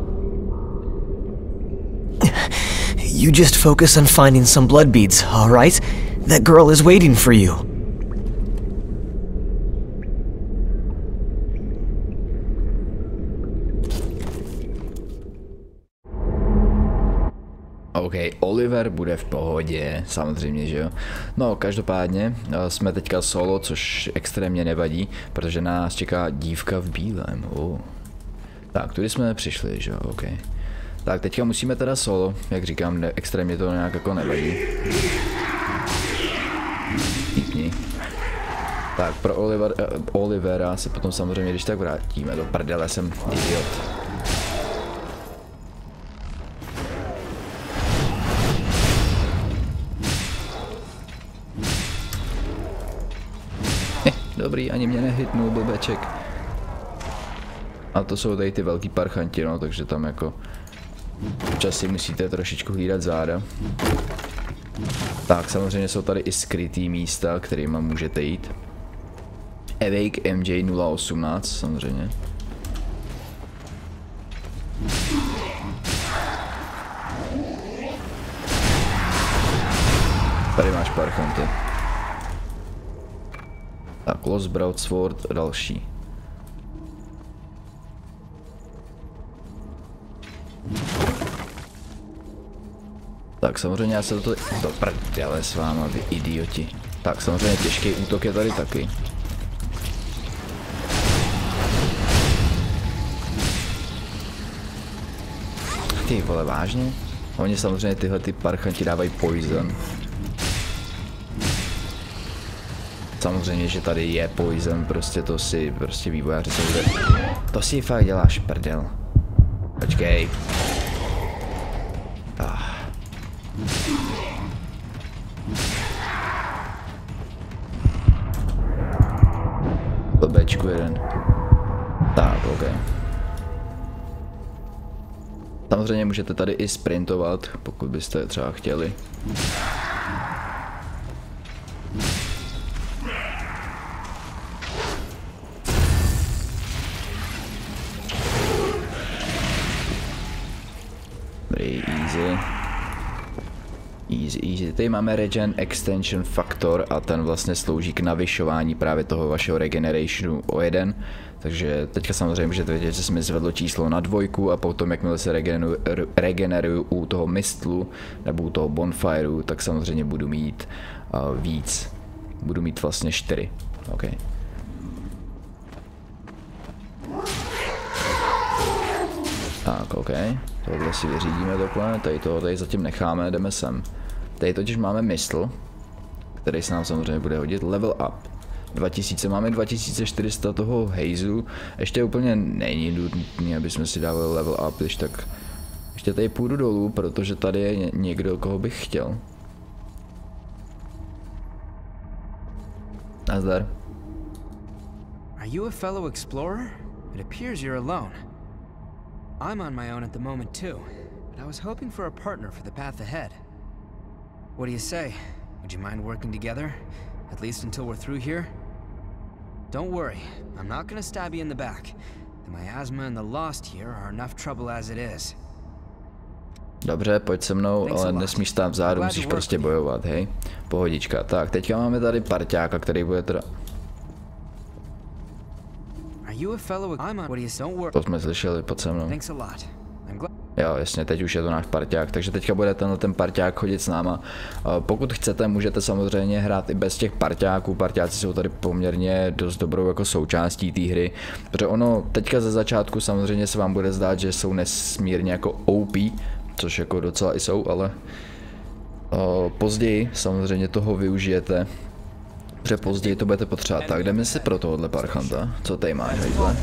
You just focus on finding some blood beads, all right? That girl is waiting for you. OK, Oliver bude v pohodě, samozřejmě, že jo. No, každopádně jsme teďka solo, což extrémně nevadí, protože nás čeká dívka v bílém. Oh. Tak, tudy jsme přišli, že jo, OK. Tak, teďka musíme teda solo, jak říkám, ne, extrémně to nějak jako nevadí. Pípni. Tak, pro Oliver, uh, Olivera se potom samozřejmě, když tak vrátíme, do prdele jsem idiot. Dobrý, ani mě nehitnul blbeček. A to jsou tady ty velký parchanti, no, takže tam jako občas si musíte trošičku hlídat záda. Tak, samozřejmě jsou tady i skrytý místa, kterýma můžete jít. Awake M J nula osmnáct, samozřejmě. Tady máš parchanty. Tak, Lost Broadsword a další. Tak samozřejmě já se to do prdele s váma, vy idioti. Tak samozřejmě těžký útok je tady taky. Ty vole, vážně? Oni samozřejmě tyhle ty parchanti dávají poison. Samozřejmě, že tady je poison, prostě to si, prostě vývojáři jsou zde. To si fakt děláš prdel. Počkej. Ah. Blbečku jeden. Tak, ok. Samozřejmě můžete tady i sprintovat, pokud byste třeba chtěli. Easy. easy. Tady máme Regen Extension Factor a ten vlastně slouží k navyšování právě toho vašeho regenerationu o jeden. Takže teďka samozřejmě můžete vidět, že se mi zvedlo číslo na dvojku a potom jakmile se regeneruju, regeneruju u toho mistlu nebo u toho bonfireu, tak samozřejmě budu mít uh, víc. Budu mít vlastně čtyři. Okay. Tak, OK. Tohle si vyřídíme takhle, tady toho tady zatím necháme, jdeme sem. Tady totiž máme mistl, který se nám samozřejmě bude hodit, level up. dva tisíce, máme dva tisíce čtyři sta toho hazu, ještě úplně není nutné, aby jsme si dávali level up, když tak ještě tady půjdu dolů, protože tady je někdo, koho bych chtěl. Nazdar. Are you a fellow explorer? It appears you're alone. I'm on my own at the moment too, but I was hoping for a partner for the path ahead. What do you say? Would you mind working together? At least until we're through here? Don't worry, I'm not gonna stab you in the back. The miasma and the Lost here are enough trouble as it is. Dobře, pojď se mnou, ale nesmíš stát vzadu, musíš prostě bojovat, hej? Pohodička. Tak, teďka máme tady parťáka, který bude teda... To jsme slyšeli, pojď se mnou. Jo, jasně, teď už je to náš parťák, takže teďka bude tenhle ten parťák chodit s náma. Pokud chcete, můžete samozřejmě hrát i bez těch parťáků, parťáci jsou tady poměrně dost dobrou jako součástí té hry, protože ono teďka ze začátku samozřejmě se vám bude zdát, že jsou nesmírně jako O P, což jako docela i jsou, ale o, později samozřejmě toho využijete, protože později to budete potřebovat. Tak jdeme si pro tohohle parchanta, co tady máš, hejtle?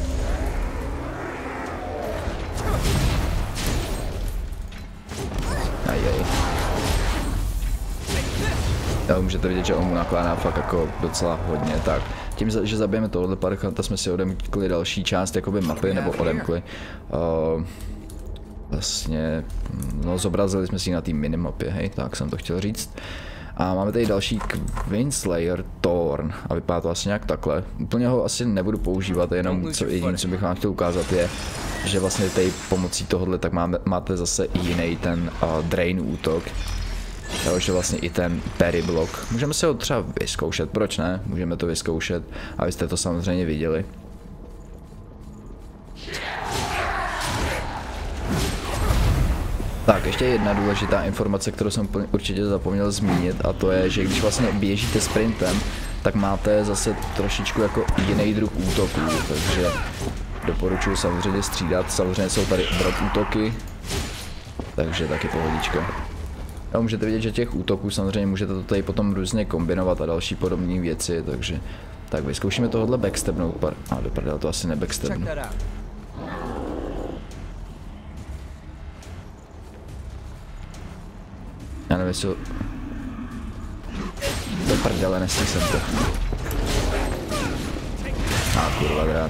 Ajej. Jo, můžete vidět, že on mu nakládá fakt jako docela hodně, tak tím, že zabijeme tohohle parchanta, jsme si odemkli další část jakoby mapy, nebo odemkli. Uh, vlastně, no zobrazili jsme si na té minimapě, hej, tak jsem to chtěl říct. A máme tady další Queenslayer Thorn a vypadá to asi nějak takhle. Úplně ho asi nebudu používat, jenom co jediné, co bych vám chtěl ukázat je, že vlastně tady pomocí tohohle tak máme, máte zase i jiný ten uh, drain útok. Takže vlastně i ten parry block. Můžeme si ho třeba vyzkoušet, proč ne? Můžeme to vyzkoušet a vy jste to samozřejmě viděli. Tak, ještě jedna důležitá informace, kterou jsem určitě zapomněl zmínit, a to je, že když vlastně běžíte sprintem, tak máte zase trošičku jako jiný druh útoků, takže doporučuji samozřejmě střídat, samozřejmě jsou tady drop útoky, takže taky pohodička. Jo, můžete vidět, že těch útoků samozřejmě můžete to tady potom různě kombinovat a další podobné věci, takže tak vyzkoušíme tohohle backstepnout par... A do prdele, to asi nebackstepnu. Já nevím, jestli... Do prdele, nestih jsem to. A kurva drát.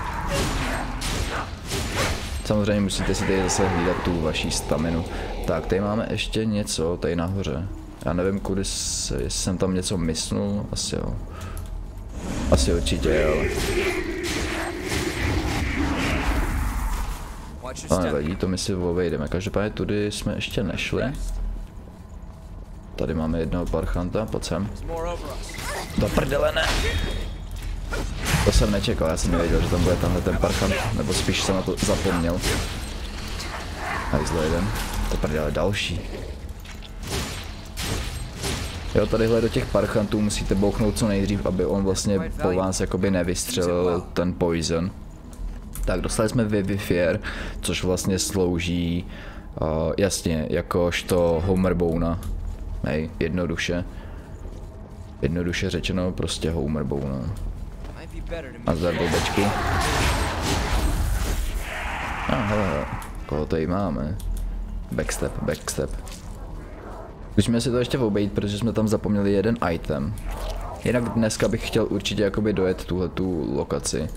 Samozřejmě musíte si tady zase hlídat tu vaší staminu. Tak, tady máme ještě něco, tady nahoře. Já nevím, kudy se, jestli jsem tam něco mysnul, asi jo. Asi určitě, ale... Ale nevadí, to my si obejdeme. Každopádně tudy jsme ještě nešli. Tady máme jednoho parchanta, pojď sem. Do prdele, ne! To jsem nečekal, já jsem nevěděl, že tam bude tenhle ten parchant, nebo spíš jsem na to zapomněl. Hajzlo jeden. To prdele, další. Jo, tadyhle do těch parchantů musíte bouchnout co nejdřív, aby on vlastně po vás jakoby nevystřelil ten poison. Tak, dostali jsme Vivifier, což vlastně slouží, uh, jasně, jakožto Homerbone. Hej, jednoduše. Jednoduše řečeno, prostě Homerbone. A zdar blbečky. A hele, hele, koho tady máme? Backstep, backstep. Musíme si to ještě obejít, protože jsme tam zapomněli jeden item. Jinak dneska bych chtěl určitě jakoby dojet tuhletu lokaci.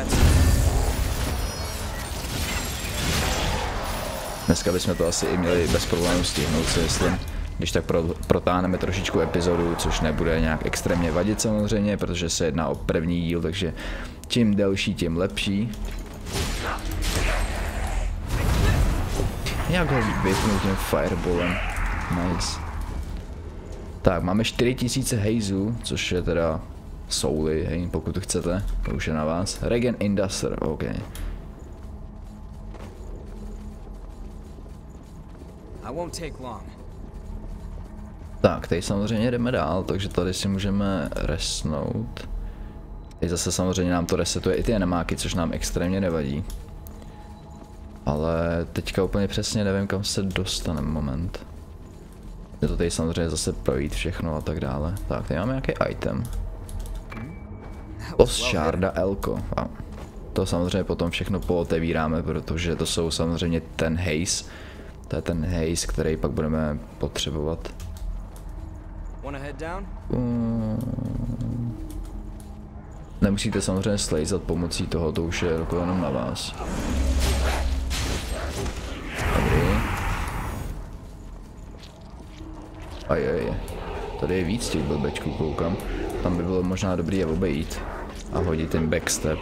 Dneska bychom to asi i měli bez problémů stihnout, si myslím. Když tak pro, protáhneme trošičku epizodu, což nebude nějak extrémně vadit samozřejmě, protože se jedná o první díl, takže čím delší, tím lepší. Jak ho vypnu tím fireballem. Nice. Tak, máme čtyři tisíce hejzů, což je teda souly, hej, pokud chcete, to už je na vás. Regen Induster, OK. Tak, tady samozřejmě jdeme dál, takže tady si můžeme resnout. Teď zase samozřejmě nám to resetuje i ty enemáky, což nám extrémně nevadí. Ale teďka úplně přesně nevím, kam se dostaneme moment. Je to tady samozřejmě zase projít všechno a tak dále. Tak, tady máme nějaký item. Os Sharda Elko. A to samozřejmě potom všechno pootevíráme, protože to jsou samozřejmě ten haze. To je ten haze, který pak budeme potřebovat. Um, nemusíte samozřejmě slejzat pomocí toho, to už je jako jenom na vás. Dobrý. Ajaj, tady je víc těch blbečků, koukám. Tam by bylo možná dobrý je obejít a hodit ten backstep.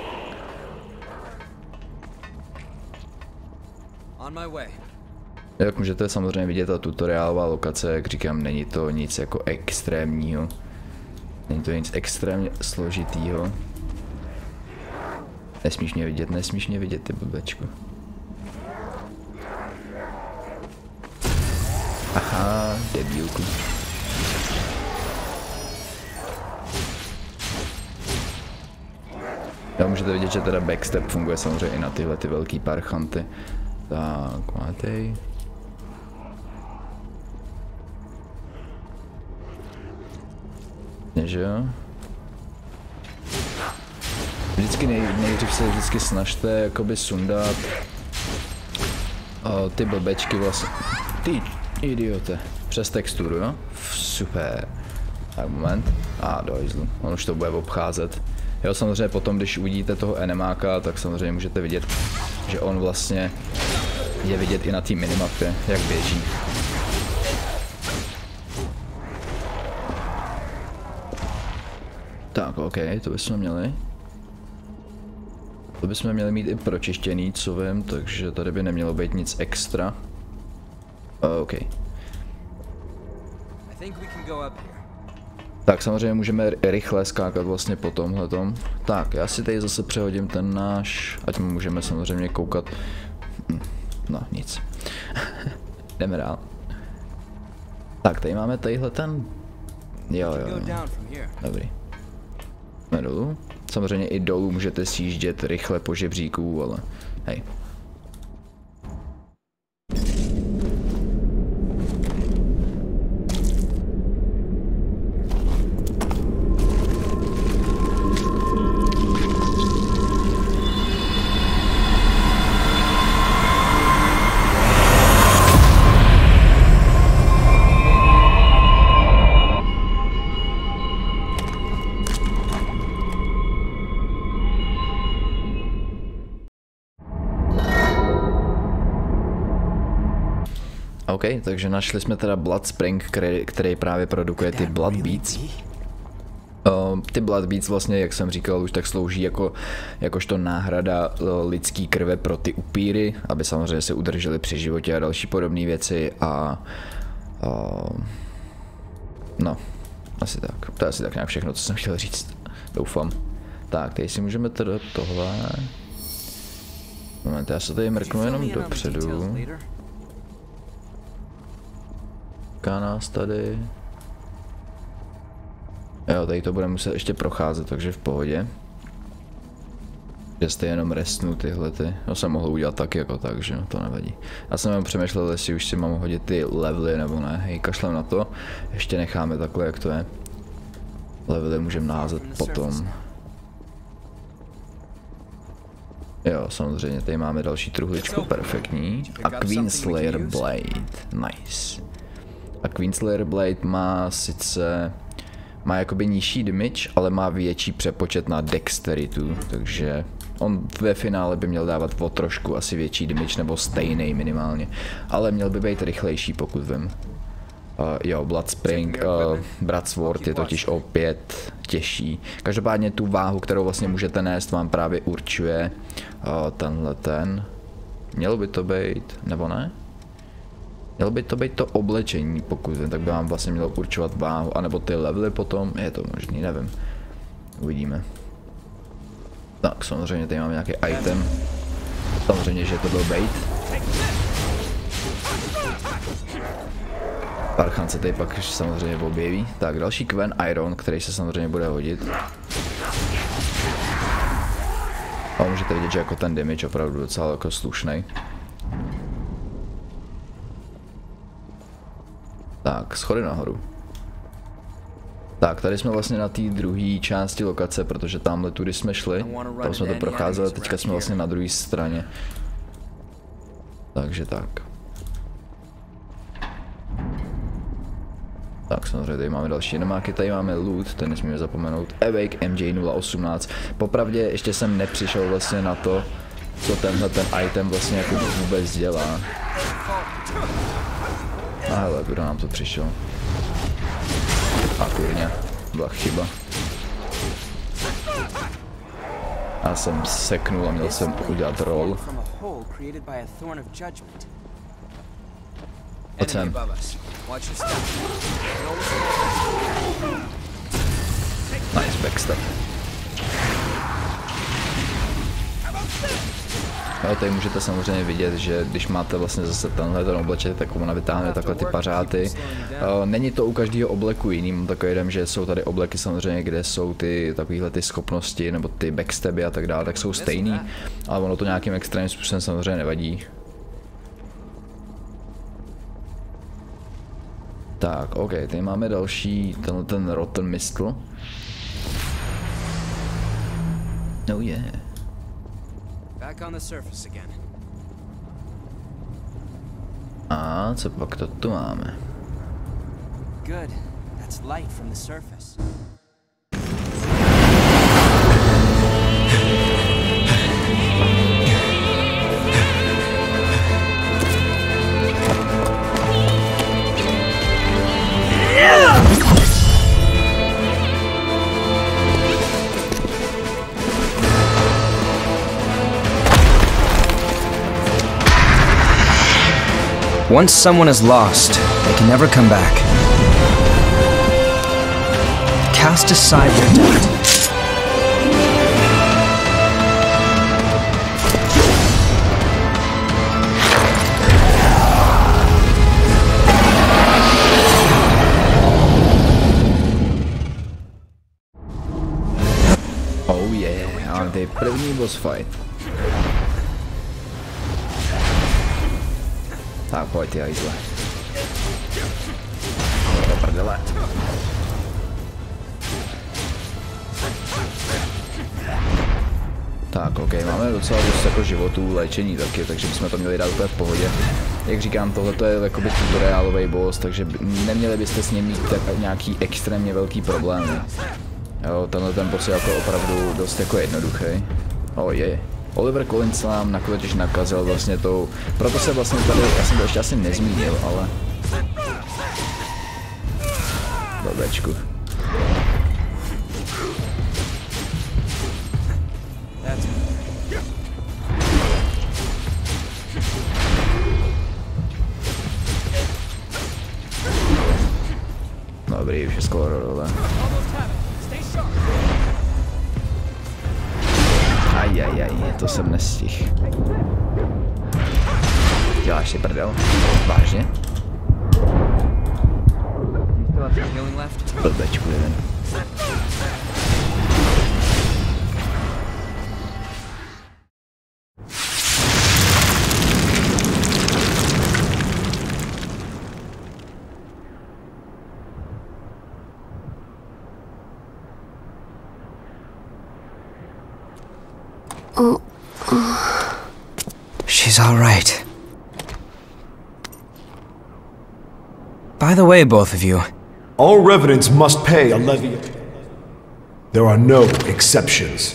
Jak můžete samozřejmě vidět, ta tutoriálová lokace, jak říkám, není to nic jako extrémního. Není to nic extrémně složitýho. Nesmíš mě vidět, nesmíš mě vidět, ty blbečku. Aha, debílku. Já můžete vidět, že teda backstep funguje samozřejmě i na tyhle ty velký parchanty. Tak, máte. Že jo? Vždycky nej, nejdřív se vždycky snažte jakoby sundat o, ty blbečky vlastně. Ty idiote. Přes texturu, jo? Super. Tak moment. A do hajzlu. On už to bude obcházet. Jo, samozřejmě potom, když uvidíte toho enemáka, tak samozřejmě můžete vidět, že on vlastně je vidět i na té minimapě, jak běží. Tak, OK, to bychom měli. To bychom měli mít i pročištěný, co vím, takže tady by nemělo být nic extra. OK. Tak samozřejmě můžeme rychle skákat vlastně po tomhletom. Tak, já si tady zase přehodím ten náš, ať můžeme samozřejmě koukat. No, nic. Jdeme dál. Tak, tady máme tadyhle ten. Jo, jo, jo. Dobrý. Jdeme dolů. Samozřejmě i dolů můžete sjíždět rychle po žebříku, ale hej. OK, takže našli jsme teda Blood Spring, který, který právě produkuje ty Blood Beads. Uh, ty Blood Beads vlastně, jak jsem říkal, už tak slouží jako, jakožto náhrada uh, lidský krve pro ty upíry, aby samozřejmě se udrželi při životě a další podobné věci a... Uh, no, asi tak. To je asi tak nějak všechno, co jsem chtěl říct. Doufám. Tak, tady si můžeme teda tohle... Moment, já se tady mrknu jenom dopředu. Nás tady. Jo, tady to bude muset ještě procházet, takže v pohodě. Že jste jenom restnu tyhle ty. To jsem mohl udělat tak jako tak, že to nevadí. Já jsem jenom přemýšlel, jestli už si mám hodit ty levely nebo ne. Hej, kašlem na to. Ještě necháme takhle, jak to je. Levely můžeme naházet potom. Jo, samozřejmě, tady máme další truhličku, perfektní. A Queenslayer Blade, nice. A Queenslayer Blade má sice, má jakoby nižší damage, ale má větší přepočet na dexteritu, takže on ve finále by měl dávat o trošku asi větší damage, nebo stejný minimálně, ale měl by být rychlejší, pokud vím. Uh, jo, Blood Spring, uh, Bradsword je totiž opět těžší. Každopádně tu váhu, kterou vlastně můžete nést, vám právě určuje uh, tenhle ten. Mělo by to být, nebo ne? Mělo by to být to oblečení, pokud vím, tak by vám vlastně mělo určovat váhu, anebo ty levely potom, je to možný, nevím. Uvidíme. Tak, samozřejmě tady máme nějaký item. Samozřejmě, že to byl bait. Parchan se tady pak samozřejmě objeví. Tak, další Quen Iron, který se samozřejmě bude hodit. A můžete vidět, že jako ten damage opravdu docela jako slušnej. Tak, schody nahoru. Tak, tady jsme vlastně na té druhé části lokace, protože tamhle tudy jsme šli. Tam jsme to procházeli, teďka jsme vlastně na druhé straně. Takže tak. Tak samozřejmě tady máme další nemáky, tady máme loot, ten nesmíme zapomenout. Awake M J nula osmnáct. Popravdě ještě jsem nepřišel vlastně na to, co tenhle ten item vlastně jako vůbec dělá. A hele, kdo nám to přišel? A kurně, byla chyba. Já jsem seknul a měl jsem udělat roll. Pojď sem. Nice backstep. Jo, tady můžete samozřejmě vidět, že když máte vlastně zase tenhle ten obleček, tak ona vytáhne takhle ty pařáty. Není to u každého obleku jiný, mám takový jeden, že jsou tady obleky samozřejmě, kde jsou ty takovéhle ty schopnosti nebo ty backstepy a tak dále, tak jsou stejný, ale ono to nějakým extrémním způsobem samozřejmě nevadí. Tak, ok, tady máme další, tenhle ten Rotten Mistl. Oh yeah. Back on the surface again. A co pak to tu máme? Good. That's light from the surface. Once someone is lost, they can never come back. Cast aside their debt. Oh yeah, a tady první boss fight. Tak pojď ty hajzle. Do prdele. Tak ok, máme docela dost jako životů, léčení taky, takže bychom to měli dát úplně v pohodě. Jak říkám, tohle je jakoby tutoriálový boss, takže neměli byste s ním mít nějaký extrémně velký problémy. Jo, tenhle ten boss je jako opravdu dost jako jednoduchý. Oh je. Yeah. Oliver Collins nám nakonec nakazil vlastně tou, proto se vlastně tady, já jsem to ještě asi nezmínil, ale... Blbečku. Dobrý, už je skoro dole. Ajajaj, to jsem nestihl. Děláš si prdel? Vážně? Blbečku jeden. Oh. She's all right. By the way, both of you. All revenants must pay a levy. There are no exceptions.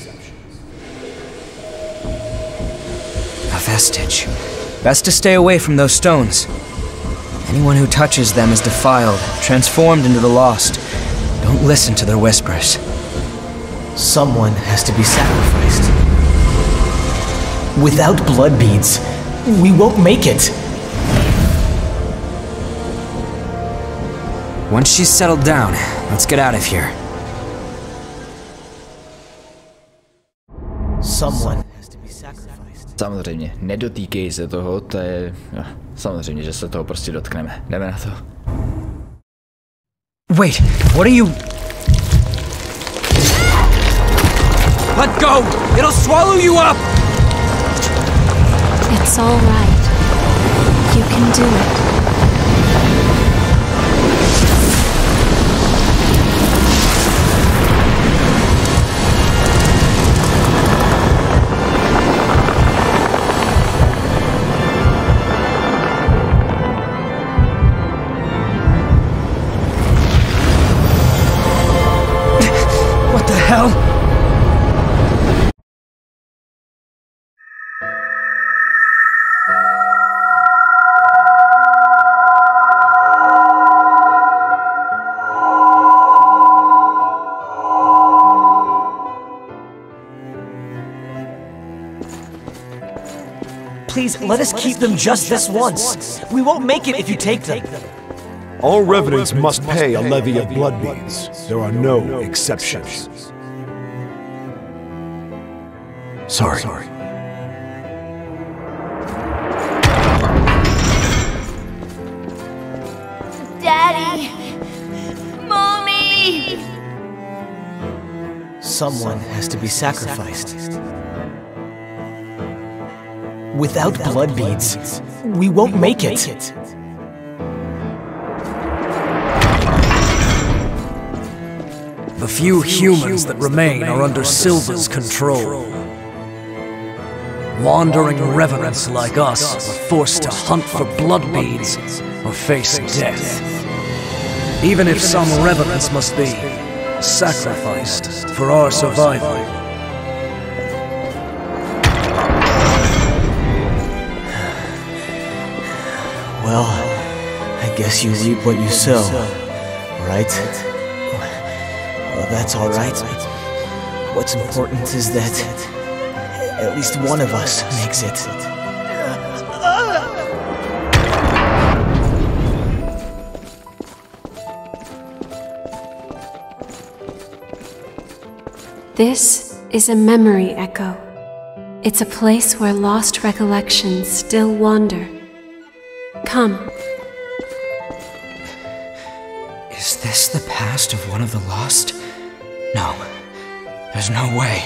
A vestige. Best to stay away from those stones. Anyone who touches them is defiled, transformed into the lost. Don't listen to their whispers. Someone has to be sacrificed. Without blood beads, we won't make it. Once she's settled down, let's get out of here. Someone has to be sacrificed. Samozřejmě, nedotýkej se toho, to je... No, samozřejmě, že se toho prostě dotkneme. Jdeme na to. Wait, what are you... Let go! It'll swallow you up! It's all right. You can do it. What the hell? Please, let us keep them just this once. We won't make it if you take them. All revenants must pay a levy of blood beads. There are no exceptions. Sorry. Daddy! Mommy! Someone has to be sacrificed. Without blood beads, we won't make it. The few humans that remain are under Silva's control. Wandering revenants like us are forced to hunt for blood beads or face death. Even if some revenants must be sacrificed for our survival. Well, I guess you reap what you sow, right? Well, that's all right. What's important is that at least one of us makes it. This is a memory echo. It's a place where lost recollections still wander. Come. Is this the past of one of the lost? No. There's no way.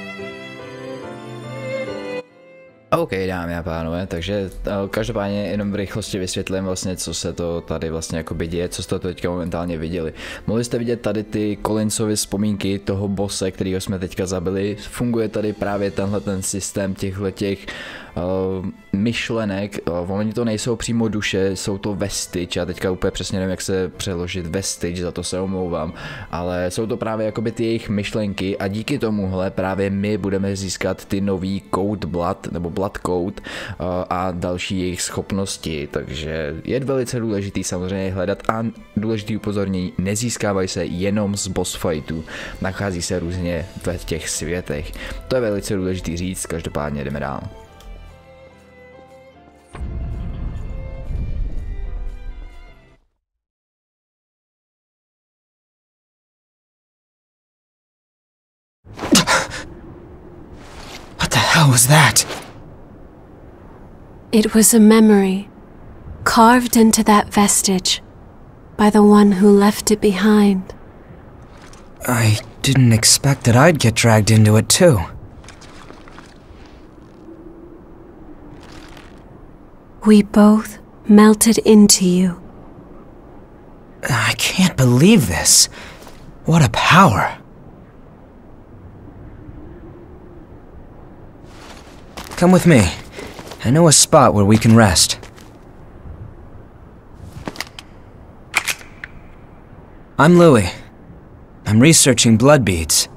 OK, dámy a pánové, takže každopádně jenom v rychlosti vysvětlím vlastně, co se to tady vlastně jakoby děje, co jste to teďka momentálně viděli. Mohli jste vidět tady ty Collinsovy vzpomínky toho bose, kterýho jsme teďka zabili. Funguje tady právě tenhle ten systém těchto těch uh, myšlenek. Uh, oni to nejsou přímo duše, jsou to vestige. Já teďka úplně přesně nevím, jak se přeložit vestige, za to se omlouvám. Ale jsou to právě jakoby ty jejich myšlenky a díky tomuhle právě my budeme získat ty nový Code Blood, nebo Blood Code uh, a další jejich schopnosti, takže je velice důležitý samozřejmě hledat a důležitý upozornění, nezískávají se jenom z boss fightu, nachází se různě ve těch světech. To je velice důležitý říct, každopádně jdeme dál. What the hell was that? It was a memory, carved into that vestige by the one who left it behind. I didn't expect that I'd get dragged into it too. We both melted into you. I can't believe this. What a power. Come with me. I know a spot where we can rest. I'm Louis. I'm researching blood beads.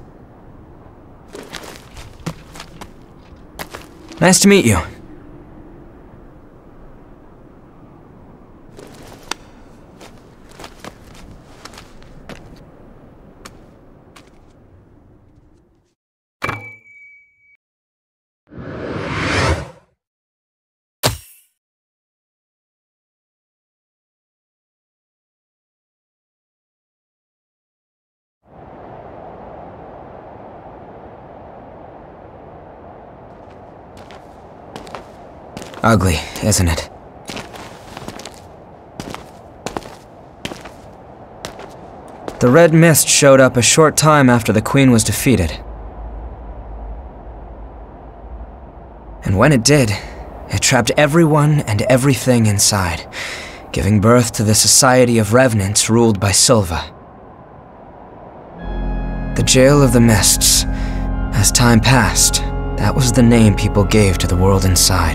Nice to meet you. Ugly, isn't it? The red mist showed up a short time after the Queen was defeated. And when it did, it trapped everyone and everything inside, giving birth to the Society of Revenants ruled by Silva. The Jail of the Mists. As time passed, that was the name people gave to the world inside.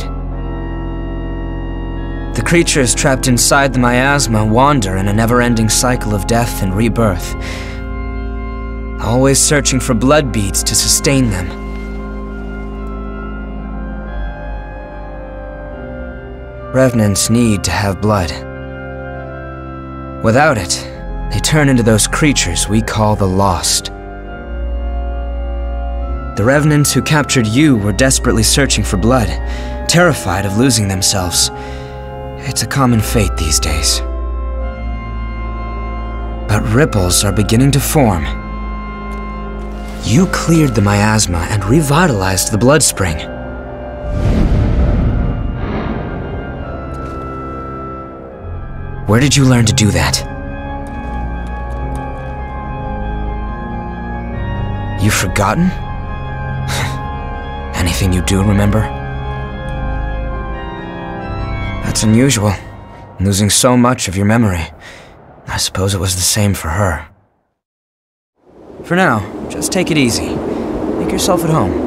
The creatures trapped inside the miasma wander in a never-ending cycle of death and rebirth, always searching for blood beads to sustain them. Revenants need to have blood. Without it, they turn into those creatures we call the Lost. The Revenants who captured you were desperately searching for blood, terrified of losing themselves. It's a common fate these days. But ripples are beginning to form. You cleared the miasma and revitalized the blood spring. Where did you learn to do that? You've forgotten? Anything you do remember? That's unusual, losing so much of your memory. I suppose it was the same for her. For now, just take it easy. Make yourself at home.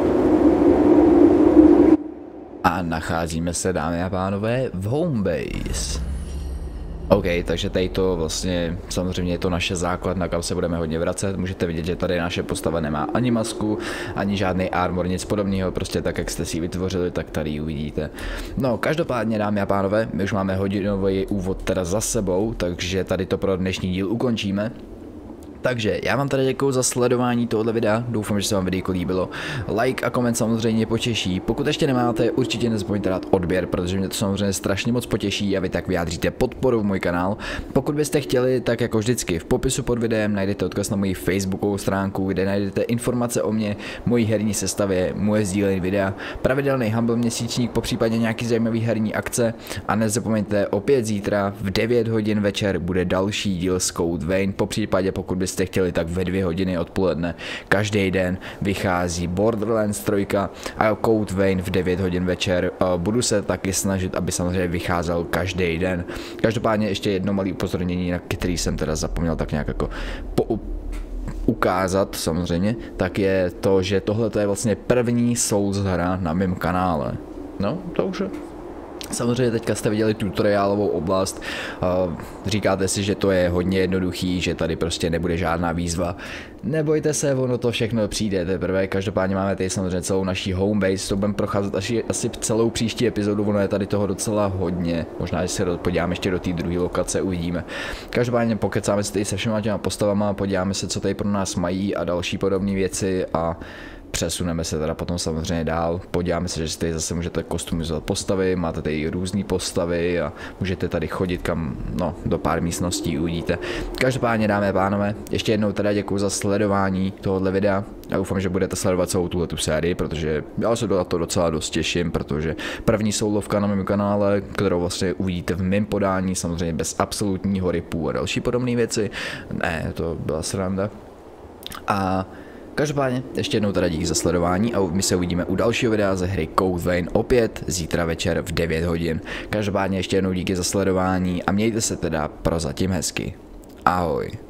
A nacházíme se, dámy a pánové, v home base. OK, takže tady to vlastně, samozřejmě je to naše základna, kam se budeme hodně vracet. Můžete vidět, že tady naše postava nemá ani masku, ani žádný armor, nic podobného, prostě tak, jak jste si ji vytvořili, tak tady ji uvidíte. No, každopádně, dámy a pánové, my už máme hodinový úvod teda za sebou, takže tady to pro dnešní díl ukončíme. Takže já vám tady děkuju za sledování tohoto videa, doufám, že se vám videjko líbilo. Like a koment samozřejmě potěší, pokud ještě nemáte, určitě nezapomeňte dát odběr, protože mě to samozřejmě strašně moc potěší a vy tak vyjádříte podporu v můj kanál. Pokud byste chtěli, tak jako vždycky v popisu pod videem najdete odkaz na moji facebookovou stránku, kde najdete informace o mě, mojí herní sestavě, moje sdílené videa, pravidelný Humble měsíčník, popřípadě nějaký zajímavý herní akce a nezapomeňte opět zítra v devět hodin večer bude další díl z Code Vein, popřípadě pokud byste jste chtěli, tak ve dvě hodiny odpoledne každý den vychází Borderlands tři a Code Vein v devět hodin večer. Budu se taky snažit, aby samozřejmě vycházel každý den. Každopádně ještě jedno malé upozornění, na který jsem teda zapomněl tak nějak jako po ukázat samozřejmě, tak je to, že tohle je vlastně první Souls hra na mém kanále. No, to už je. Samozřejmě teďka jste viděli tutoriálovou oblast, říkáte si, že to je hodně jednoduchý, že tady prostě nebude žádná výzva. Nebojte se, ono to všechno přijde teprve, každopádně máme tady samozřejmě celou naší home base, to budeme procházet asi, asi celou příští epizodu, ono je tady toho docela hodně, možná, že se podíváme ještě do té druhé lokace, uvidíme. Každopádně pokecáme se tady se všema těma postavama, podíváme se, co tady pro nás mají a další podobné věci a přesuneme se teda potom samozřejmě dál, podíváme se, že tady zase můžete kostumizovat postavy, máte tady různé postavy a můžete tady chodit kam, no, do pár místností, uvidíte. Každopádně, dámy a pánové, ještě jednou teda děkuji za sledování tohohle videa a doufám, že budete sledovat celou tuhletu sérii, protože já se na to docela dost těším, protože první soulovka na mém kanále, kterou vlastně uvidíte v mém podání, samozřejmě bez absolutního ripu a další podobné věci, ne, to byla sranda. A každopádně, ještě jednou teda díky za sledování a my se uvidíme u dalšího videa ze hry Code Vein opět zítra večer v devět hodin. Každopádně ještě jednou díky za sledování a mějte se teda prozatím hezky. Ahoj.